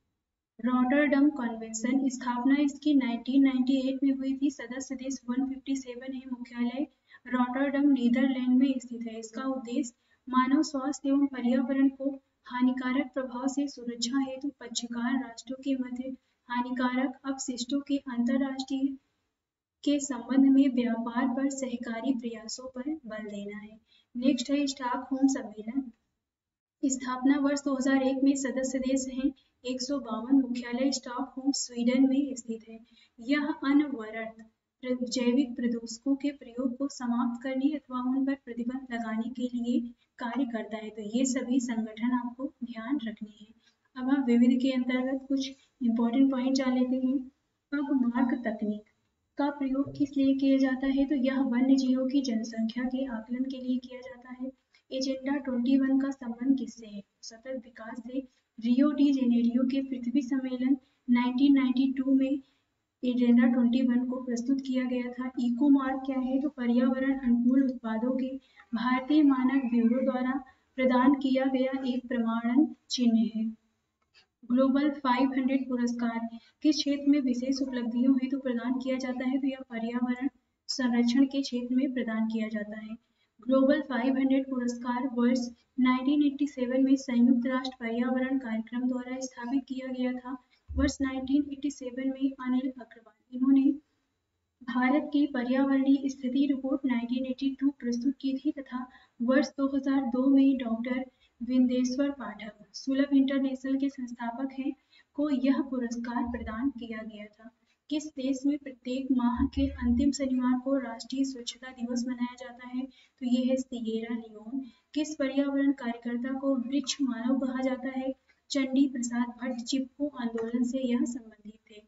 रॉटरडम कन्वेंशन, स्थापना इसकी 1998 में हुई थी। सदस्य देश 157 है। मुख्यालय रॉटरडम नीदरलैंड में स्थित है। इसका उद्देश्य मानव स्वास्थ्य एवं पर्यावरण को हानिकारक प्रभाव से सुरक्षा हेतु पक्षकार राष्ट्रों के मध्य हानिकारक अपशिष्टों के अंतरराष्ट्रीय के संबंध में व्यापार पर सहकारी प्रयासों पर बल देना है। नेक्स्ट है स्टॉकहोम सम्मेलन, स्थापना वर्ष 2001 में। सदस्य देश हैं 152। मुख्यालय स्टॉकहोम स्वीडन में स्थित है। यह अनवरत जैविक प्रदूषकों के प्रयोग को समाप्त करने अथवा उन पर प्रतिबंध लगाने के लिए कार्य करता है। तो ये सभी संगठन आपको ध्यान रखने हैं। अब हम विविध के अंतर्गत कुछ इंपॉर्टेंट पॉइंट जान लेते हैं। पगमार्क तकनीक का प्रयोग किस लिए किया जाता है? तो यह वन्य जीवों की जनसंख्या के आकलन के लिए किया जाता है। एजेंडा 21 का संबंध किससे है? सतत विकास से। रियो डी जेनेरियो के पृथ्वी सम्मेलन 1992 में एजेंडा 21 को प्रस्तुत किया गया था। इको मार्क क्या है? तो पर्यावरण अनुकूल उत्पादों के भारतीय मानक ब्यूरो द्वारा प्रदान किया गया एक प्रमाणन चिन्ह है। ग्लोबल 500 पुरस्कार किस क्षेत्र में विशेष उपलब्धियों हेतु प्रदान किया जाता है? तो यह पर्यावरण संरक्षण के क्षेत्र में प्रदान किया जाता है। ग्लोबल 500 पुरस्कार वर्ष 1987 में संयुक्त राष्ट्र पर्यावरण कार्यक्रम द्वारा स्थापित किया गया था। वर्ष 1987 में अनिल अग्रवाल, इन्होंने भारत की पर्यावरणीय स्थिति रिपोर्ट 1982 प्रस्तुत की थी तथा वर्ष 2002 में डॉक्टर विंदेश्वर पाठक, सुलभ इंटरनेशनल के संस्थापक हैं, को यह पुरस्कार प्रदान किया गया था। किस देश में प्रत्येक माह के अंतिम शनिवार को राष्ट्रीय स्वच्छता दिवस मनाया जाता है? तो ये है सिएरा लियोन। किस पर्यावरण कार्यकर्ता को वृक्ष मानव कहा जाता है? चंडी प्रसाद भट्ट चिपको आंदोलन से यह संबंधित थे।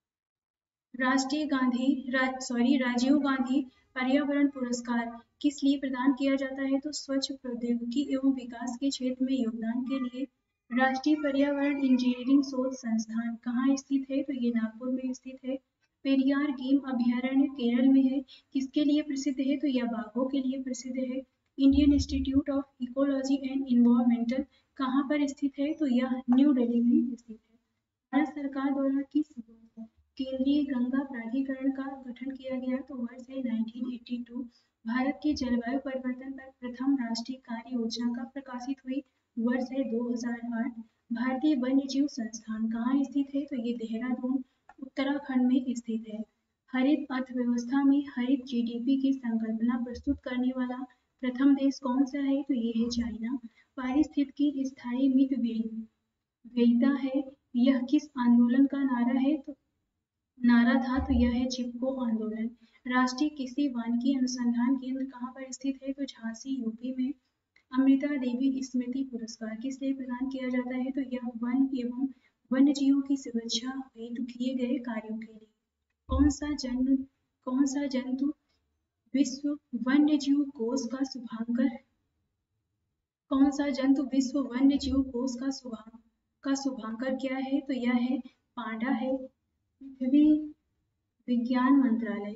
राजीव गांधी पर्यावरण पुरस्कार किस लिए प्रदान किया जाता है? तो स्वच्छ प्रौद्योगिकी एवं विकास के क्षेत्र में योगदान के लिए। राष्ट्रीय पर्यावरण इंजीनियरिंग शोध संस्थान कहाँ स्थित है? तो ये नागपुर में स्थित है। पेरियार गेम अभयारण्य केरल में है। किसके लिए प्रसिद्ध है? तो यह बाघों के लिए प्रसिद्ध है। Indian Institute of Ecology and Environmental कहाँ पर स्थित है? तो यह न्यू दिल्ली में स्थित है। भारत सरकार द्वारा किस केंद्रीय गंगा प्राधिकरण का गठन किया गया? तो वर्ष है 1982। भारत की जलवायु परिवर्तन पर प्रथम राष्ट्रीय कार्य योजना कब प्रकाशित हुई? वर्ष है 2008। भारतीय वन्यजीव संस्थान कहाँ स्थित है? तो ये देहरादून उत्तराखंड में स्थित है। हरित अर्थव्यवस्था में हरित जीडीपी की संकल्पना प्रस्तुत करने वाला प्रथम देश कौन सा है? तो ये है चाइना। पारिस्थितिकी स्थायी मित वैधता है, यह किस आंदोलन का नारा था? तो यह है चिपको आंदोलन। राष्ट्रीय कृषि वानिकी अनुसंधान केंद्र कहाँ पर स्थित है? तो झांसी यूपी में। अमृता देवी स्मृति पुरस्कार किस लिए प्रदान किया जाता है? तो यह वन एवं वन्यजीवों की सुरक्षा हेतु किए गए कार्यों के लिए। कौन सा जंतु विश्व वन्यजीव कोष का शुभांकर कौन सा जंतु विश्व वन्यजीव कोष का शुभांकर क्या है? तो यह है पांडा है। पृथ्वी विज्ञान मंत्रालय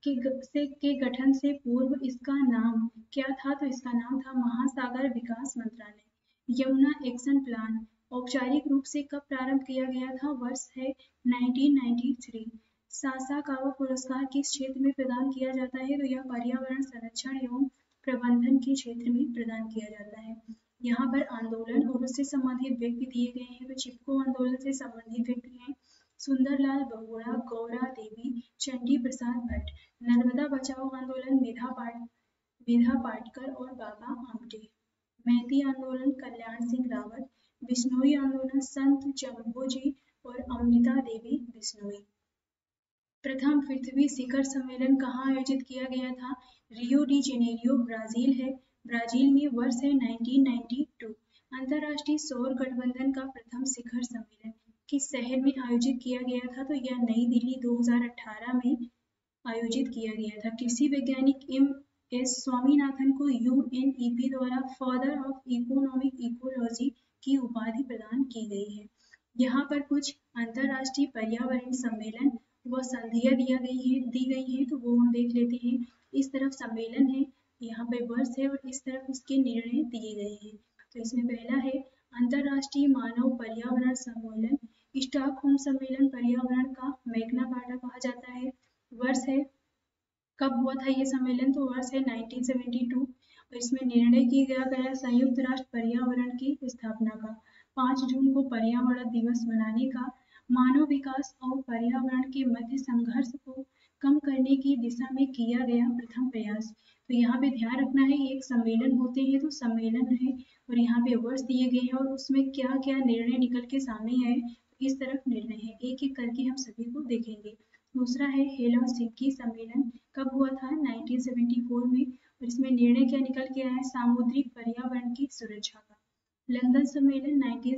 के गठन से पूर्व इसका नाम क्या था? तो इसका नाम था महासागर विकास मंत्रालय। यमुना एक्शन प्लान औपचारिक रूप से कब प्रारंभ किया गया था? वर्ष है 1993। सासाकावा पुरस्कार किस क्षेत्र में प्रदान किया जाता है? तो यह पर्यावरण संरक्षण एवं प्रबंधन के क्षेत्र में प्रदान किया जाता है। यहाँ पर आंदोलन और उससे संबंधित व्यक्ति दिए गए हैं। तो चिपको आंदोलन से संबंधित व्यक्ति हैं सुंदरलाल बहुगुणा, गौरा देवी, चंडी प्रसाद भट्ट। नर्मदा बचाओ आंदोलन मेधा पाटकर और बाबा आमटे। मेहती आंदोलन कल्याण सिंह रावत। बिश्नोई आंदोलन संत जम्बोजी और अमृता देवी बिश्नोई। प्रथम पृथ्वी शिखर सम्मेलन कहाँ आयोजित किया गया था? रियो डी जेनेरियो ब्राजील है। ब्राजील में वर्ष है 1992। अंतर्राष्ट्रीय सौर गठबंधन का प्रथम शिखर सम्मेलन किस शहर में आयोजित किया गया था? तो यह नई दिल्ली 2018 में आयोजित किया गया था। कृषि वैज्ञानिक एस स्वामीनाथन को यूएनईपी द्वारा फादर ऑफ इकोनॉमिक इकोलॉजी की उपाधि प्रदान की गई है। यहाँ पर कुछ अंतर्राष्ट्रीय पर्यावरण सम्मेलन व संधियां दी गई है, तो वो हम देख लेते हैं। इस तरफ सम्मेलन है, यहाँ पे वर्ष है और इस तरफ उसके निर्णय दिए गए हैं। तो इसमें पहला है अंतर्राष्ट्रीय मानव पर्यावरण सम्मेलन। स्टॉकहोम सम्मेलन पर्यावरण का मैग्ना कार्टा कहा जाता है। वर्ष है कब हुआ था ये सम्मेलन? तो वर्ष है 1972 और इसमें निर्णय किया गया संयुक्त राष्ट्र पर्यावरण की स्थापना का। 5 जून को पर्यावरण दिवस मनाने का मानव विकास और पर्यावरण के मध्य संघर्ष को कम करने की दिशा में किया गया प्रथम प्रयास। तो यहाँ पे ध्यान रखना है, एक सम्मेलन होते हैं तो सम्मेलन है और यहाँ पे वर्ष दिए गए हैं और उसमें क्या क्या निर्णय निकल के सामने आए, इस तरफ निर्णय है। एक एक करके हम सभी को देखेंगे। दूसरा है हेलसिंकी सम्मेलन कब हुआ था? 1974 में और इसमें निर्णय क्या निकल के आया? सामुद्रिक पर्यावरण की सुरक्षा का। लंदन सम्मेलन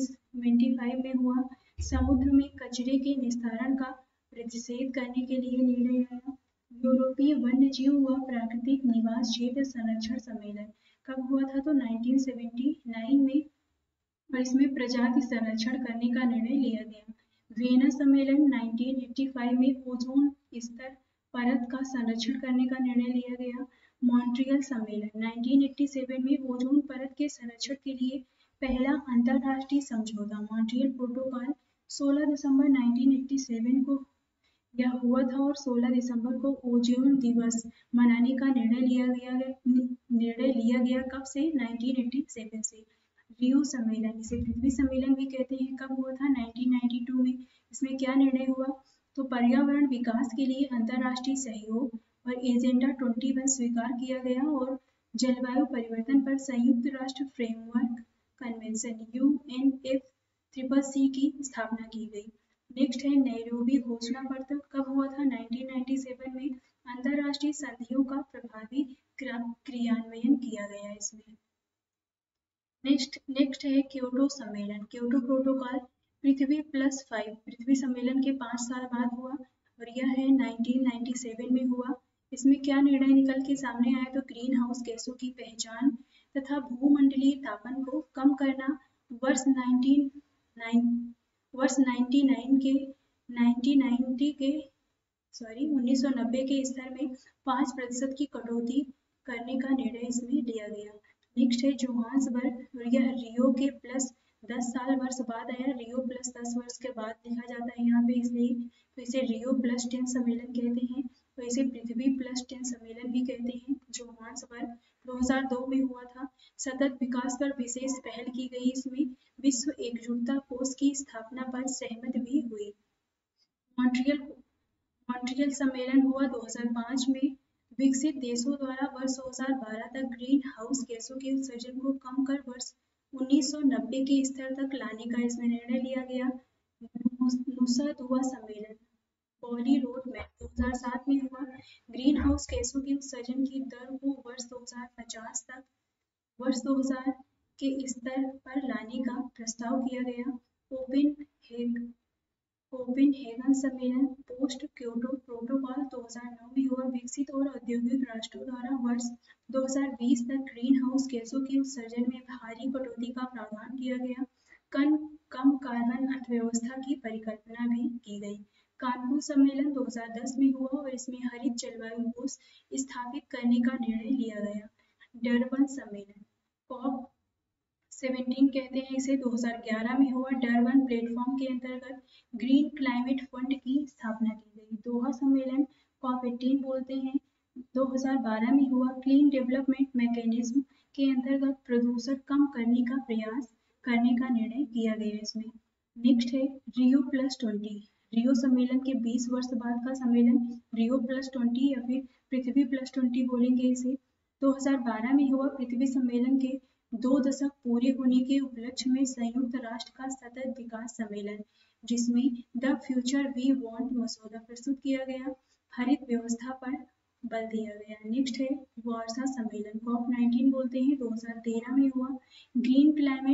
1975 में हुआ। समुद्र में कचरे के निस्तारण का प्रतिषेध करने के लिए निर्णय आया। यूरोपीय वन्यजीव व प्राकृतिक निवास क्षेत्र संरक्षण सम्मेलन कब हुआ था? तो 1979 में और इसमें प्रजाति संरक्षण करने का निर्णय लिया गया। वियना सम्मेलन 1985 में ओजोन स्तर परत का संरक्षण करने का निर्णय लिया गया। मॉन्ट्रियल सम्मेलन 1987 में ओजोन परत के संरक्षण के लिए पहला अंतरराष्ट्रीय समझौता मॉन्ट्रियल प्रोटोकॉल 16 दिसंबर 1987 को यह हुआ था और 16 दिसंबर को ओजोन दिवस मनाने का निर्णय लिया गया कब से? 1987 से। रियो सम्मेलन, इसे पृथ्वी सम्मेलन भी कहते हैं, कब हुआ था? 1992 में। इसमें क्या निर्णय हुआ? तो पर्यावरण विकास के लिए अंतर्राष्ट्रीय सहयोग और एजेंडा 21 स्वीकार किया गया और जलवायु परिवर्तन पर संयुक्त राष्ट्र फ्रेमवर्क कन्वेंशन UNFCCC की स्थापना की गई। नेक्स्ट है नैरोबी घोषणा पत्र कब हुआ था? 1997 में। अंतर्राष्ट्रीय संधियों का प्रभावी क्रियान्वयन किया गया इसमें। नेक्स्ट है क्योटो सम्मेलन। क्योटो प्रोटोकॉल पृथ्वी+5 पृथ्वी सम्मेलन के 5 साल बाद हुआ और यह है 1997 में हुआ। इसमें क्या निर्णय निकल के सामने आया? तो ग्रीन हाउस गैसों की पहचान तथा भूमंडलीय तापन को कम करना। वर्ष 1990 के स्तर में 5% की कटौती करने का निर्णय इसमें लिया गया। नेक्स्ट है जोहान्सबर्ग और यह रियो के +10 वर्ष बाद आया। रियो +10 वर्ष के बाद लिखा जाता है यहाँ पे, इसलिए तो इसे रियो +10 सम्मेलन कहते हैं। तो इसे पृथ्वी +10 सम्मेलन भी कहते हैं, जो मार्चवर्ग 2002 में हुआ था। सतत विकास पर विशेष पहल की गई। इसमें विश्व एकजुटता कोष की स्थापना पर सहमति भी हुई। मॉन्ट्रियल मॉन्ट्रियल सम्मेलन हुआ 2005 में। विकसित देशों द्वारा वर्ष 2012 तक ग्रीन हाउस गैसों के उत्सर्जन को कम कर वर्ष 1990 के स्तर तक लाने का इसमें निर्णय लिया गया। नुसा दुआ सम्मेलन पॉली रोड मैप 2007 में हुआ। ग्रीन हाउस गैसों के उत्सर्जन की दर को वर्ष 2050 तक वर्ष 2000 के स्तर पर लाने का प्रस्ताव किया गया। कोपेनहेगन सम्मेलन पोस्ट क्योटो प्रोटोकॉल 2009 में हुआ। विकसित और औद्योगिक राष्ट्रों द्वारा वर्ष 2020 तक ग्रीन हाउस गैसों के उत्सर्जन में भारी कटौती का प्रावधान किया गया। कम कार्बन अर्थव्यवस्था की परिकल्पना भी की गई। कानकुन सम्मेलन 2010 में हुआ और इसमें हरित जलवायु कोष स्थापित करने का निर्णय लिया गया। डरबन सम्मेलन COP 17 कहते हैं इसे, 2011 में हुआ। डरबन प्लेटफॉर्म के अंतर्गत ग्रीन क्लाइमेट फंड की स्थापना की गई। दोहा सम्मेलन COP 18 बोलते हैं, 2012 में हुआ। क्लीन डेवलपमेंट मैकेनिज्म के अंतर्गत प्रदूषण कम करने का प्रयास करने का निर्णय किया गया इसमें। नेक्स्ट है Rio+20। रियो सम्मेलन के 20 वर्ष बाद का सम्मेलन Rio+20 या फिर पृथ्वी +20 बोलेंगे इसे, 2012 में हुआ। पृथ्वी सम्मेलन के 2 दशक पूरे होने के उपलक्ष्य में संयुक्त राष्ट्र का सतत विकास सम्मेलन, जिसमें द फ्यूचर वी वांट मसौदा प्रस्तुत किया गया। हरित व्यवस्था पर बल दिया गया। नेक्स्ट है वार्सा सम्मेलन COP 19 बोलते हैं, 2013 में हुआ। ग्रीन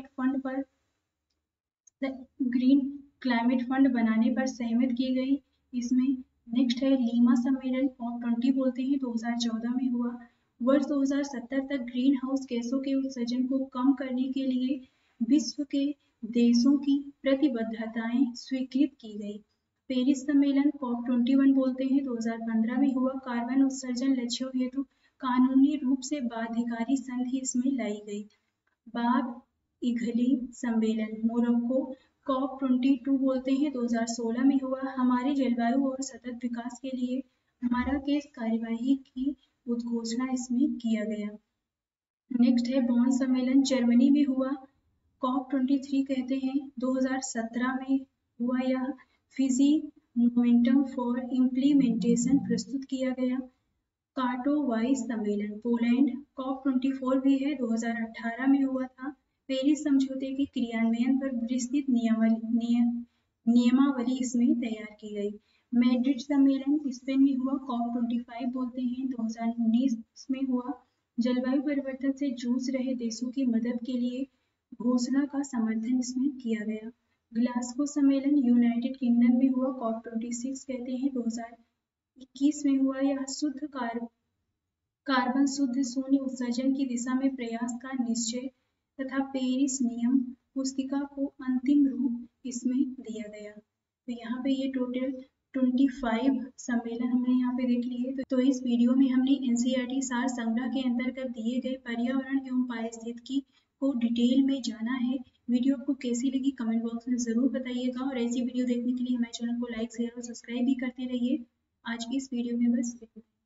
क्लाइमेट फंड बनाने पर सहमति की गई इसमें। नेक्स्ट है लीमा सम्मेलन COP 20 बोलते हैं, 2014 में हुआ। वर्ष 2070 तक ग्रीन हाउस गैसों के उत्सर्जन को कम करने के लिए विश्व के देशों की प्रतिबद्धताएं स्वीकृत की गई। पेरिस सम्मेलन COP 21 बोलते हैं, 2015 में हुआ। कार्बन उत्सर्जन लक्ष्यों हेतु कानूनी रूप से बाध्यकारी संधि इसमें लाई गई। बाब इघली सम्मेलन मोरक्को COP 22 बोलते हैं, 2016 में हुआ। हमारे जलवायु और सतत विकास के लिए माराकेश कार्यवाही की उद्घोषणा इसमें किया गया। नेक्स्ट है बॉन सम्मेलन जर्मनी में हुआ। COP 23 कहते हैं, 2017 में हुआ। यह फिजी मोमेंटम फॉर इम्प्लीमेंटेशन प्रस्तुत किया गया। काटोवाइस सम्मेलन पोलैंड COP 24 भी है, 2018 में हुआ था। पेरिस समझौते के क्रियान्वयन पर विस्तृत नियमावली इसमें तैयार की गई। मैड्रिड सम्मेलन स्पेन में हुआ। COP 25 बोलते हैं, 2019 में हुआ। जलवायु परिवर्तन से जूझ रहे देशों की मदद के लिए घोषणा का समर्थन इसमें किया गया। ग्लासगो सम्मेलन यूनाइटेड किंगडम में हुआ। COP 26 कहते हैं, 2021 में हुआ। यह शुद्ध कार्बन शुद्ध शून्य उत्सर्जन की दिशा में प्रयास का निश्चय तथा पेरिस नियम पुस्तिका को अंतिम रूप इसमें दिया गया। तो यहाँ पे ये टोटल 25 सम्मेलन हमने यहाँ पे देख लिए। तो इस वीडियो में हमने NCERT सार संग्रह के अंतर्गत दिए गए पर्यावरण एवं पारिस्थितिकी को डिटेल में जाना है। वीडियो आपको कैसी लगी कमेंट बॉक्स में जरूर बताइएगा और ऐसी वीडियो देखने के लिए हमारे चैनल को लाइक शेयर और सब्सक्राइब भी करते रहिए। आज की इस वीडियो में बस इतना।